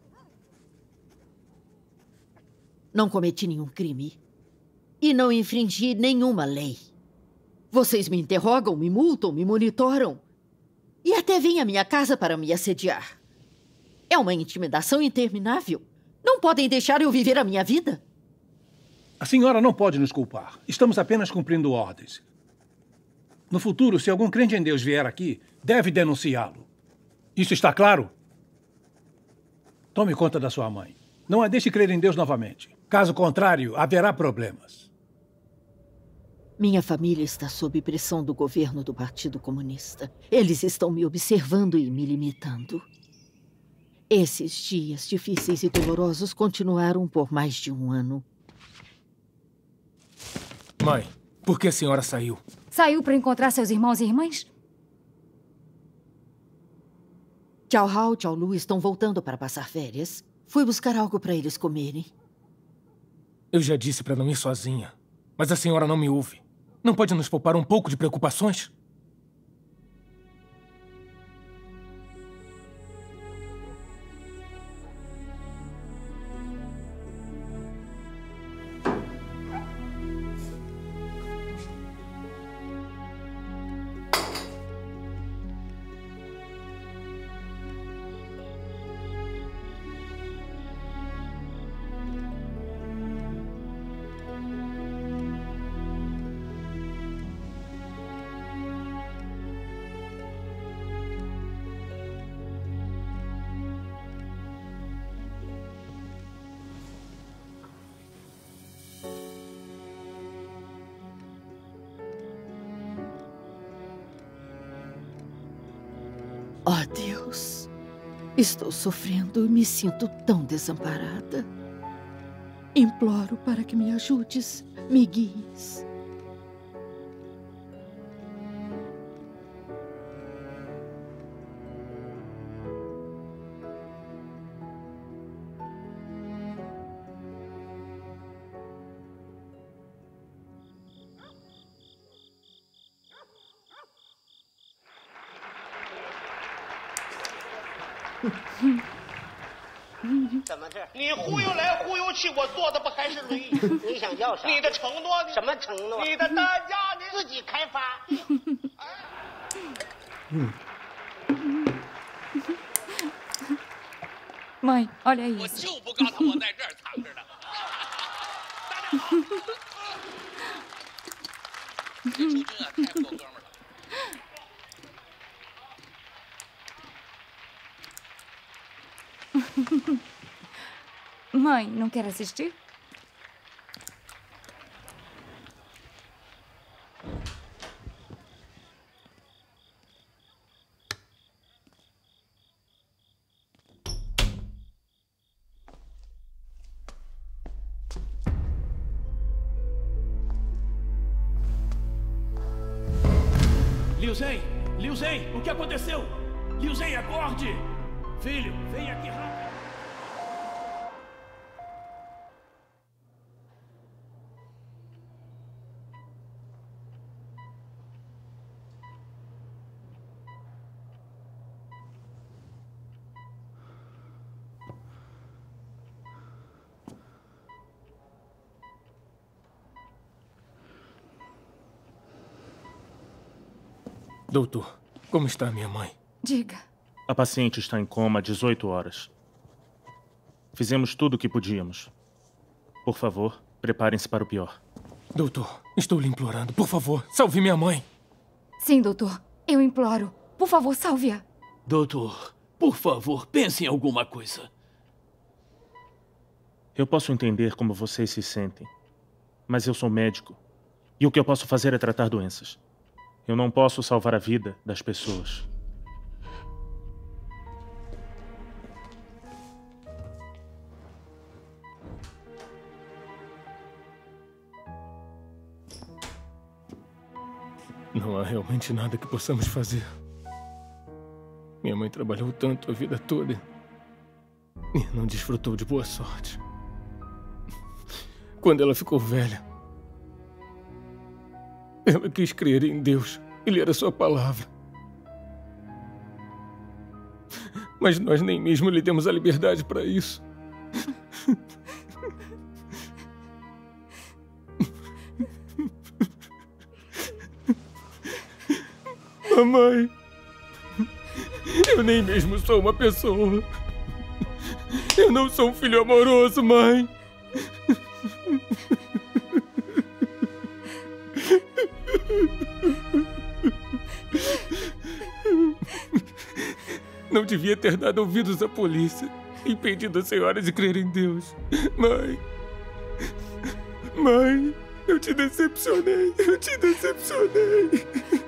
Não cometi nenhum crime. E não infringi nenhuma lei. Vocês me interrogam, me multam, me monitoram. E até vêm à minha casa para me assediar. É uma intimidação interminável. Não podem deixar eu viver a minha vida? A senhora não pode nos culpar. Estamos apenas cumprindo ordens. No futuro, se algum crente em Deus vier aqui, deve denunciá-lo. Isso está claro? Tome conta da sua mãe. Não a deixe crer em Deus novamente. Caso contrário, haverá problemas. Minha família está sob pressão do governo do Partido Comunista. Eles estão me observando e me limitando. Esses dias difíceis e dolorosos continuaram por mais de um ano. Mãe, por que a senhora saiu? Saiu para encontrar seus irmãos e irmãs? Tchau Hao, Tchau Lu estão voltando para passar férias. Fui buscar algo para eles comerem. Eu já disse para não ir sozinha, mas a senhora não me ouve. Não pode nos poupar um pouco de preocupações? Oh, Deus. Estou sofrendo e me sinto tão desamparada. Imploro para que me ajudes, me guies. Mãe, olha isso. 我就不告诉我在这儿藏着呢。这朱军啊，太不够哥们儿了。 Mãe, não quer assistir? Liu Zhen! Liu Zhen! O que aconteceu? Liu Zhen, acorde! Filho, vem aqui rápido! Doutor, como está minha mãe? Diga. A paciente está em coma há dezoito horas. Fizemos tudo o que podíamos. Por favor, preparem-se para o pior. Doutor, estou lhe implorando, por favor, salve minha mãe. Sim, doutor. Eu imploro. Por favor, salve-a. Doutor, por favor, pense em alguma coisa. Eu posso entender como vocês se sentem, mas eu sou médico. E o que eu posso fazer é tratar doenças. Eu não posso salvar a vida das pessoas. Não há realmente nada que possamos fazer. Minha mãe trabalhou tanto a vida toda e não desfrutou de boa sorte. Quando ela ficou velha, ela quis crer em Deus e ler a sua palavra. Mas nós nem mesmo lhe demos a liberdade para isso. Mamãe, eu nem mesmo sou uma pessoa. Eu não sou um filho amoroso, mãe. Não devia ter dado ouvidos à polícia, impedindo a senhora de crer em Deus. Mãe. Mãe, eu te decepcionei. Eu te decepcionei.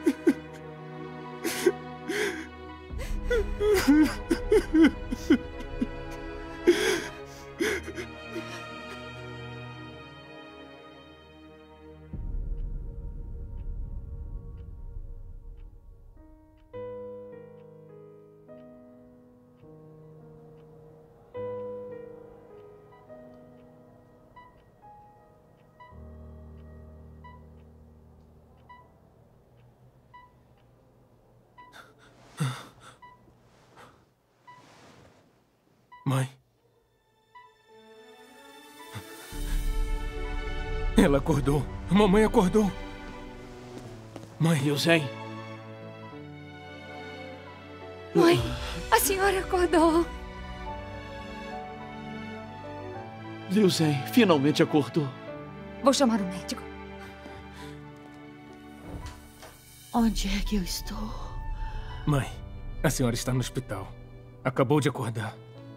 Mãe. Ela acordou. Mamãe acordou. Mãe. Liu Zhen. Mãe, a senhora acordou. Liu Zhen finalmente acordou. Vou chamar o médico. Onde é que eu estou? Mãe, a senhora está no hospital. Acabou de acordar.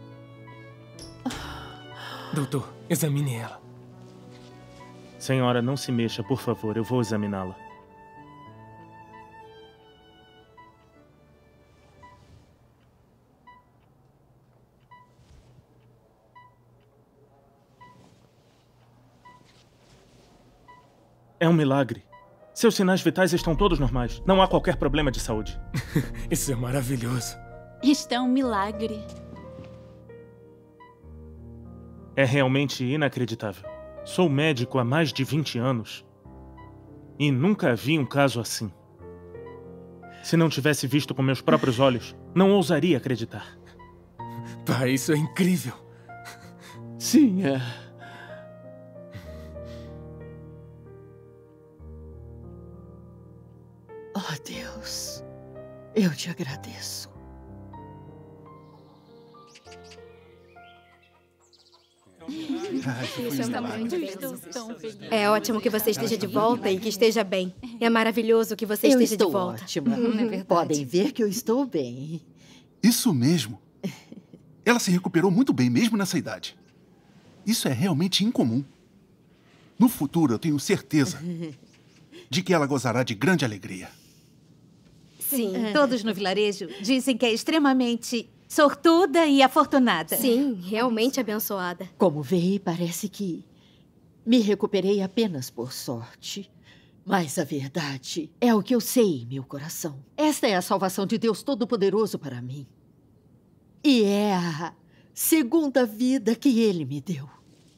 Doutor, examine ela. Senhora, não se mexa, por favor. Eu vou examiná-la. É um milagre. Seus sinais vitais estão todos normais. Não há qualquer problema de saúde. Isso é maravilhoso. Isto é um milagre. É realmente inacreditável. Sou médico há mais de vinte anos e nunca vi um caso assim. Se não tivesse visto com meus próprios olhos, não ousaria acreditar. Pai, isso é incrível. Sim, é. Oh, Deus, eu te agradeço. É ótimo que você esteja de volta e que esteja bem. É maravilhoso que você eu esteja estou de volta. Ótima. É Podem ver que eu estou bem. Isso mesmo. Ela se recuperou muito bem, mesmo nessa idade. Isso é realmente incomum. No futuro, eu tenho certeza de que ela gozará de grande alegria. Sim, todos no vilarejo dizem que é extremamente sortuda e afortunada. Sim, realmente abençoada. Como vê, parece que me recuperei apenas por sorte. Mas a verdade é o que eu sei em meu coração. Esta é a salvação de Deus Todo-Poderoso para mim. E é a segunda vida que Ele me deu.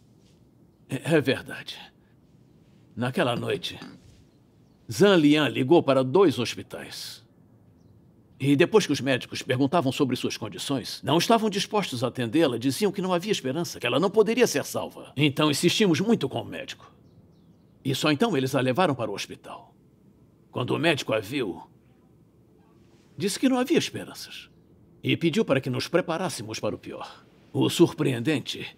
É, é verdade. Naquela noite, Zhang Lian ligou para dois hospitais. E depois que os médicos perguntavam sobre suas condições, não estavam dispostos a atendê-la, diziam que não havia esperança, que ela não poderia ser salva. Então insistimos muito com o médico. E só então eles a levaram para o hospital. Quando o médico a viu, disse que não havia esperanças. E pediu para que nos preparássemos para o pior. O surpreendente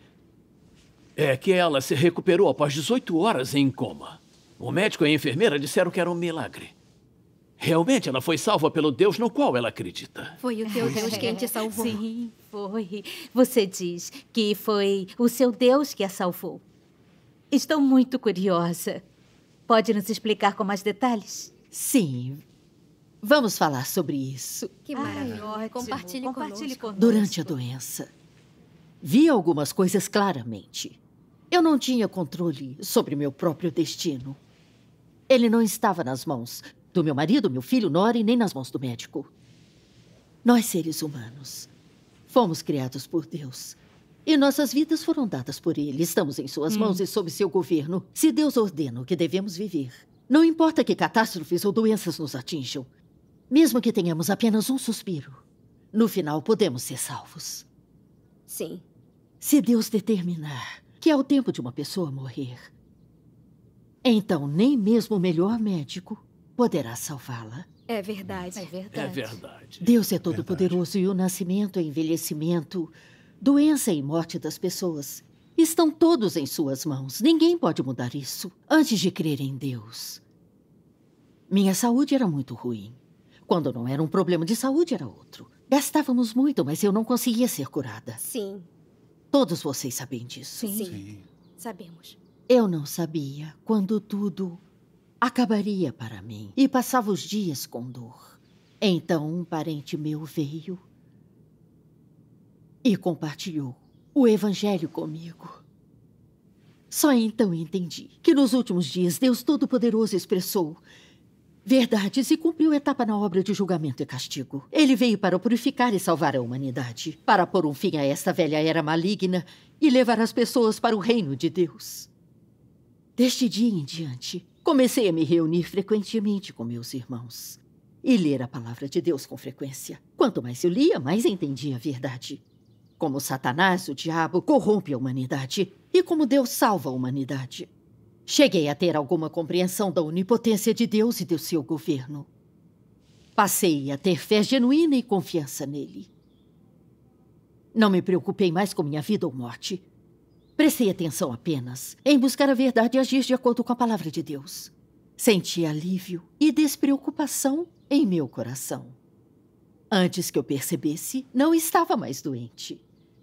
é que ela se recuperou após dezoito horas em coma. O médico e a enfermeira disseram que era um milagre. Realmente, ela foi salva pelo Deus no qual ela acredita. Foi o teu Deus quem te salvou. Sim, foi. Você diz que foi o seu Deus que a salvou. Estou muito curiosa. Pode nos explicar com mais detalhes? Sim. Vamos falar sobre isso. Que maravilha. Ai, Compartilhe, Compartilhe conosco. conosco. Durante a doença, vi algumas coisas claramente. Eu não tinha controle sobre meu próprio destino. Ele não estava nas mãos do meu marido, meu filho, Nora, e nem nas mãos do médico. Nós, seres humanos, fomos criados por Deus. E nossas vidas foram dadas por Ele. Estamos em suas Hum. mãos e sob seu governo. Se Deus ordena o que devemos viver, não importa que catástrofes ou doenças nos atinjam, mesmo que tenhamos apenas um suspiro, no final podemos ser salvos. Sim. Se Deus determinar que é o tempo de uma pessoa morrer, então nem mesmo o melhor médico poderá salvá-la. É verdade. É É verdade. Deus é todo-poderoso e o nascimento e envelhecimento doença e morte das pessoas estão todos em suas mãos. Ninguém pode mudar isso antes de crer em Deus. Minha saúde era muito ruim. Quando não era um problema de saúde, era outro. Gastávamos muito, mas eu não conseguia ser curada. Sim. Todos vocês sabem disso. Sim. Sim. Sabemos. Eu não sabia quando tudo acabaria para mim e passava os dias com dor. Então um parente meu veio e compartilhou o evangelho comigo. Só então entendi que nos últimos dias Deus Todo-Poderoso expressou verdades e cumpriu etapa na obra de julgamento e castigo. Ele veio para purificar e salvar a humanidade, para pôr um fim a esta velha era maligna e levar as pessoas para o reino de Deus. Deste dia em diante, comecei a me reunir frequentemente com meus irmãos e ler a palavra de Deus com frequência. Quanto mais eu lia, mais entendia a verdade. Como Satanás, o diabo, corrompe a humanidade e como Deus salva a humanidade. Cheguei a ter alguma compreensão da onipotência de Deus e do seu governo. Passei a ter fé genuína e confiança nele. Não me preocupei mais com minha vida ou morte. Prestei atenção apenas em buscar a verdade e agir de acordo com a palavra de Deus. Senti alívio e despreocupação em meu coração. Antes que eu percebesse, não estava mais doente.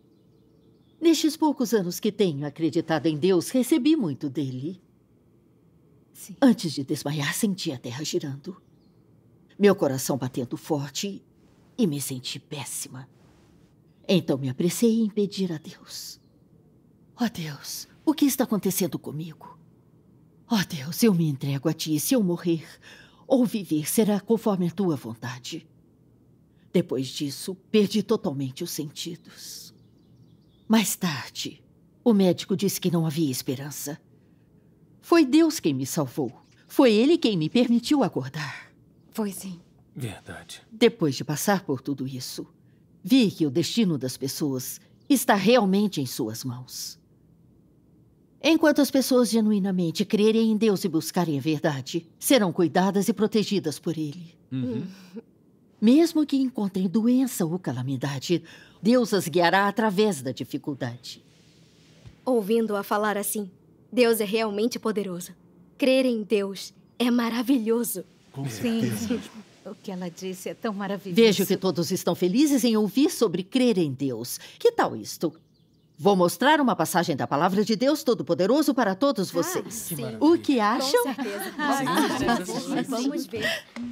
Nestes poucos anos que tenho acreditado em Deus, recebi muito dele. Sim. Antes de desmaiar, senti a terra girando. Meu coração batendo forte e me senti péssima. Então me apressei em pedir a Deus. Ó Deus, o que está acontecendo comigo? Ó Deus, eu me entrego a Ti e se eu morrer ou viver, será conforme a Tua vontade. Depois disso, perdi totalmente os sentidos. Mais tarde, o médico disse que não havia esperança. Foi Deus quem me salvou. Foi Ele quem me permitiu acordar. Foi sim. Verdade. Depois de passar por tudo isso, vi que o destino das pessoas está realmente em suas mãos. Enquanto as pessoas genuinamente crerem em Deus e buscarem a verdade, serão cuidadas e protegidas por Ele. Uhum. Mesmo que encontrem doença ou calamidade, Deus as guiará através da dificuldade. Ouvindo-a falar assim, Deus é realmente poderoso. Crer em Deus é maravilhoso. Com certeza. Sim. O que ela disse é tão maravilhoso. Vejo que todos estão felizes em ouvir sobre crer em Deus. Que tal isto? Vou mostrar uma passagem da Palavra de Deus Todo-Poderoso para todos vocês. Ah, que o que acham? Com certeza. Sim, vamos ver.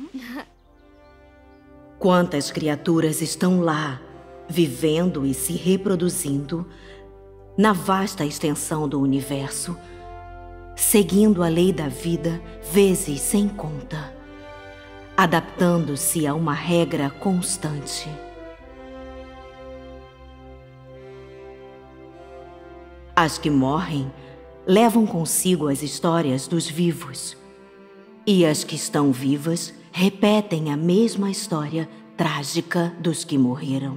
Quantas criaturas estão lá, vivendo e se reproduzindo na vasta extensão do universo, seguindo a lei da vida vezes sem conta, adaptando-se a uma regra constante. As que morrem levam consigo as histórias dos vivos, e as que estão vivas repetem a mesma história trágica dos que morreram.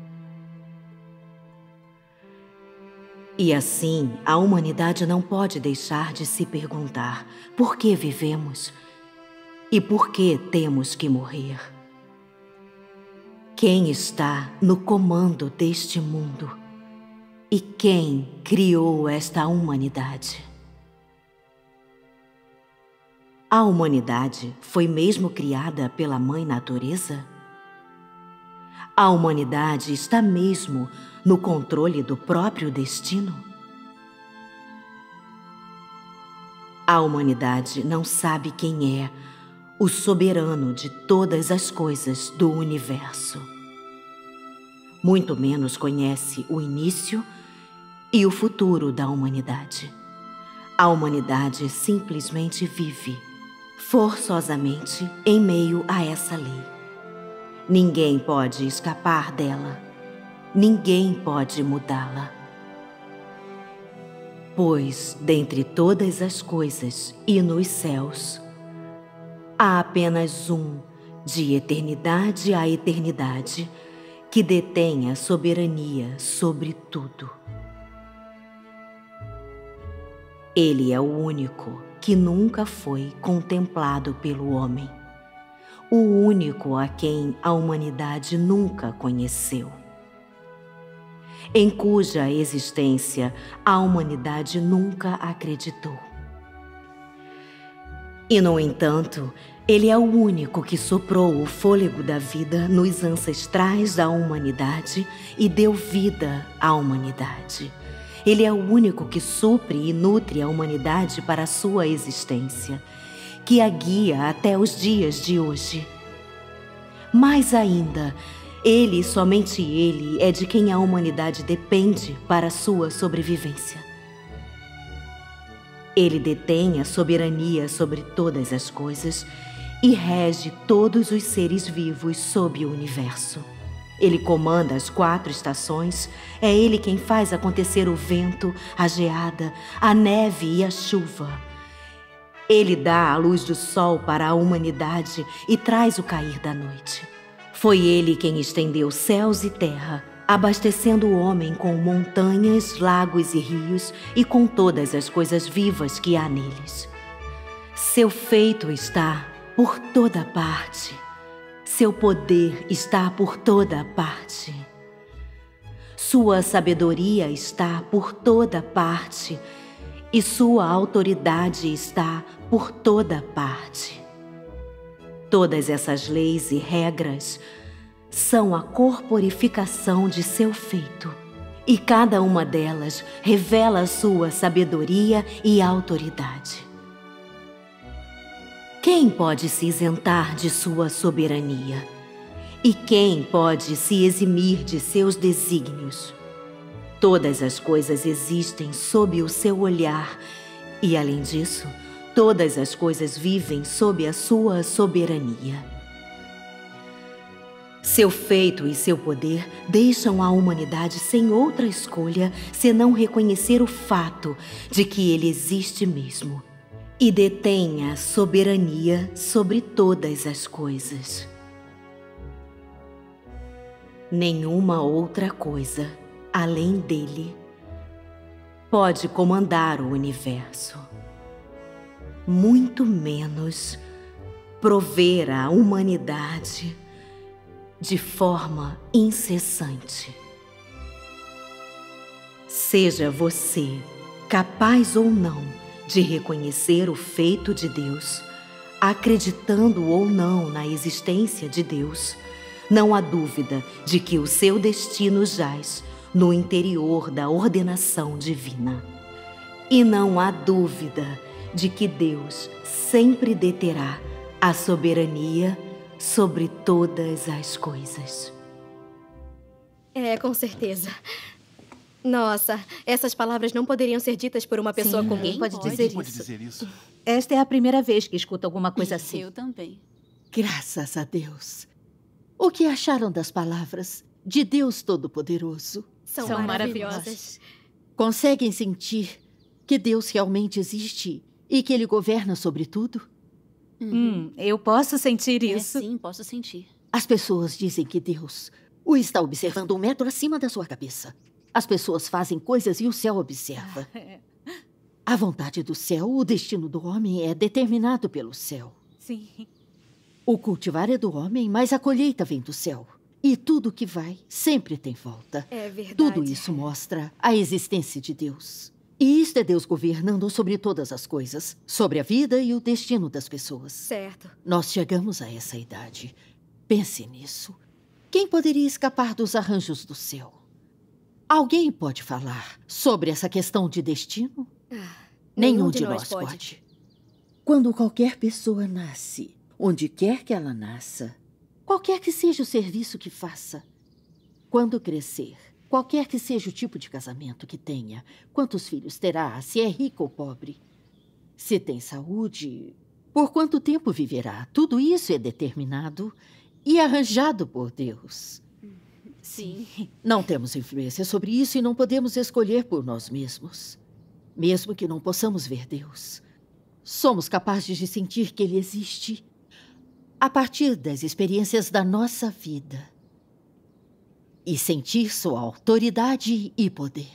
E assim, a humanidade não pode deixar de se perguntar por que vivemos e por que temos que morrer. Quem está no comando deste mundo e quem criou esta humanidade? A humanidade foi mesmo criada pela Mãe Natureza? A humanidade está mesmo no controle do próprio destino? A humanidade não sabe quem é o soberano de todas as coisas do universo. Muito menos conhece o início e o futuro da humanidade. A humanidade simplesmente vive forçosamente em meio a essa lei. Ninguém pode escapar dela. Ninguém pode mudá-la. Pois, dentre todas as coisas e nos céus, há apenas um, de eternidade a eternidade, que detém a soberania sobre tudo. Ele é o único que nunca foi contemplado pelo homem, o único a quem a humanidade nunca conheceu. em cuja existência a humanidade nunca acreditou. E, no entanto, ele é o único que soprou o fôlego da vida nos ancestrais da humanidade e deu vida à humanidade. Ele é o único que supre e nutre a humanidade para a sua existência, que a guia até os dias de hoje. Mais ainda, ele e somente ele é de quem a humanidade depende para a sua sobrevivência. Ele detém a soberania sobre todas as coisas e rege todos os seres vivos sob o universo. Ele comanda as quatro estações, é ele quem faz acontecer o vento, a geada, a neve e a chuva. Ele dá a luz do sol para a humanidade e traz o cair da noite. Foi ele quem estendeu céus e terra, abastecendo o homem com montanhas, lagos e rios e com todas as coisas vivas que há neles. Seu feito está por toda parte. Seu poder está por toda parte. Sua sabedoria está por toda parte. E sua autoridade está por toda parte. Todas essas leis e regras são a corporificação de seu feito, e cada uma delas revela sua sabedoria e autoridade. Quem pode se isentar de sua soberania? E quem pode se eximir de seus desígnios? Todas as coisas existem sob o seu olhar, e, além disso, todas as coisas vivem sob a sua soberania. Seu feito e seu poder deixam a humanidade sem outra escolha senão reconhecer o fato de que ele existe mesmo e detém a soberania sobre todas as coisas. Nenhuma outra coisa, além dele, pode comandar o universo, muito menos prover a humanidade de forma incessante. Seja você capaz ou não de reconhecer o feito de Deus, acreditando ou não na existência de Deus, não há dúvida de que o seu destino jaz no interior da ordenação divina. E não há dúvida de que Deus sempre deterá a soberania sobre todas as coisas. É, com certeza. Nossa, essas palavras não poderiam ser ditas por uma pessoa Sim, comum. ninguém pode, Pode. dizer, Pode isso. dizer isso. Esta é a primeira vez que escuto alguma coisa assim. Eu também. Graças a Deus. O que acharam das palavras de Deus Todo-Poderoso? São, São maravilhosas. maravilhosas. Conseguem sentir que Deus realmente existe e que Ele governa sobre tudo? Hum, eu posso sentir isso. É, sim, posso sentir. As pessoas dizem que Deus o está observando um metro acima da sua cabeça. As pessoas fazem coisas e o céu observa. A vontade do céu, o destino do homem é determinado pelo céu. Sim. O cultivar é do homem, mas a colheita vem do céu. E tudo que vai sempre tem volta. É verdade. Tudo isso mostra a existência de Deus. E isto é Deus governando sobre todas as coisas, sobre a vida e o destino das pessoas. Certo. Nós chegamos a essa idade. Pense nisso. Quem poderia escapar dos arranjos do céu? Alguém pode falar sobre essa questão de destino? Ah, Nenhum de nós pode. pode. Quando qualquer pessoa nasce, onde quer que ela nasça, qualquer que seja o serviço que faça, quando crescer, qualquer que seja o tipo de casamento que tenha, quantos filhos terá, se é rico ou pobre, se tem saúde, por quanto tempo viverá, tudo isso é determinado e arranjado por Deus. Sim. Não temos influência sobre isso e não podemos escolher por nós mesmos. Mesmo que não possamos ver Deus, somos capazes de sentir que Ele existe a partir das experiências da nossa vida e sentir sua autoridade e poder.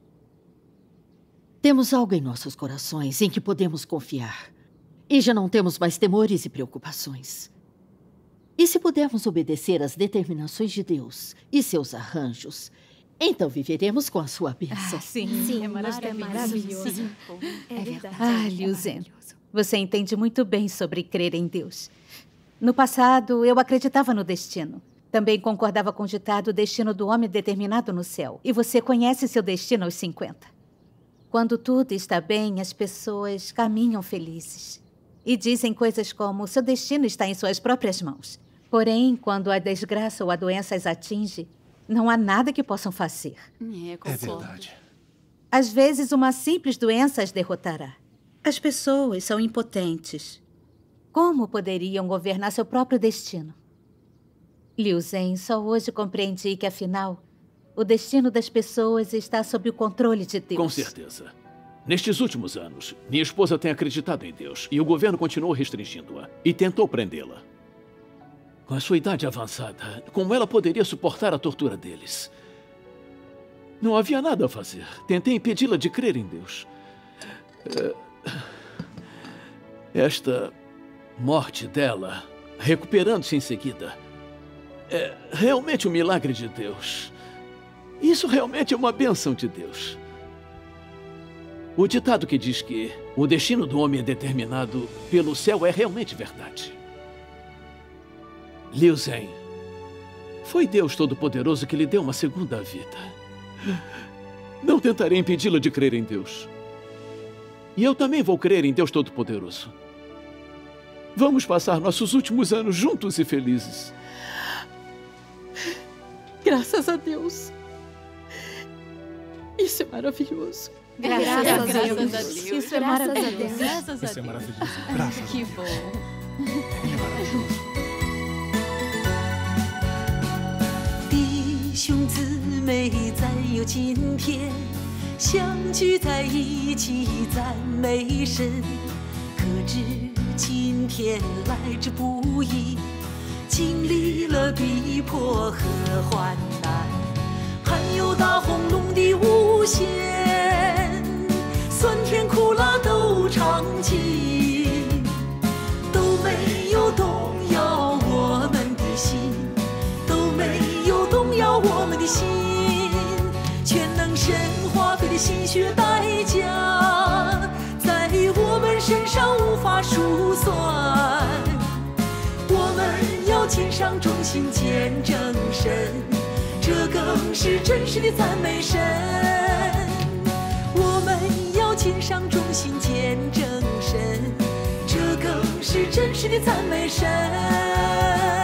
Temos algo em nossos corações em que podemos confiar e já não temos mais temores e preocupações. E se pudermos obedecer às determinações de Deus e seus arranjos, Então viveremos com a sua bênção. Ah, sim, Sim, é maravilhoso. maravilhoso. Sim. É verdade. Ah, Liu Zhen, você entende muito bem sobre crer em Deus. No passado, eu acreditava no destino. Também concordava com o ditado: o destino do homem é determinado no céu. E você conhece seu destino aos cinquenta. Quando tudo está bem, as pessoas caminham felizes. E dizem coisas como: seu destino está em suas próprias mãos. Porém, quando a desgraça ou a doença as atinge, não há nada que possam fazer. É, É verdade. Às vezes, uma simples doença as derrotará. As pessoas são impotentes. Como poderiam governar seu próprio destino? Liu Zhen, só hoje compreendi que, afinal, o destino das pessoas está sob o controle de Deus. Com certeza. Nestes últimos anos, minha esposa tem acreditado em Deus e o governo continuou restringindo-a e tentou prendê-la. Com a sua idade avançada, como ela poderia suportar a tortura deles? Não havia nada a fazer. Tentei impedi-la de crer em Deus. É... Esta morte dela, recuperando-se em seguida, é realmente um milagre de Deus. Isso realmente é uma bênção de Deus. O ditado que diz que o destino do homem é determinado pelo céu é realmente verdade. Liu Zhen, foi Deus Todo-Poderoso que lhe deu uma segunda vida. Não tentarei impedi-la de crer em Deus. E eu também vou crer em Deus Todo-Poderoso. Vamos passar nossos últimos anos juntos e felizes. Graças a Deus. Isso é maravilhoso. Graças, Graças a a Deus. Deus. Isso é maravilhoso. Graças a Isso é Deus. maravilhoso. Graças a Que Deus. bom. Que maravilhoso. 弟兄姊妹再有今天，相聚在一起赞美神。可知今天来之不易，经历了逼迫和患难，还有大轰隆的无限，酸甜苦辣都尝尽，都没有动摇我们的心，都没有动摇我们的心，全能神花费的心血代价，在我们身上无法数算。我们要献上忠心见证神，这更是真实的赞美神。我们要献上忠心见证神，这更是真实的赞美神。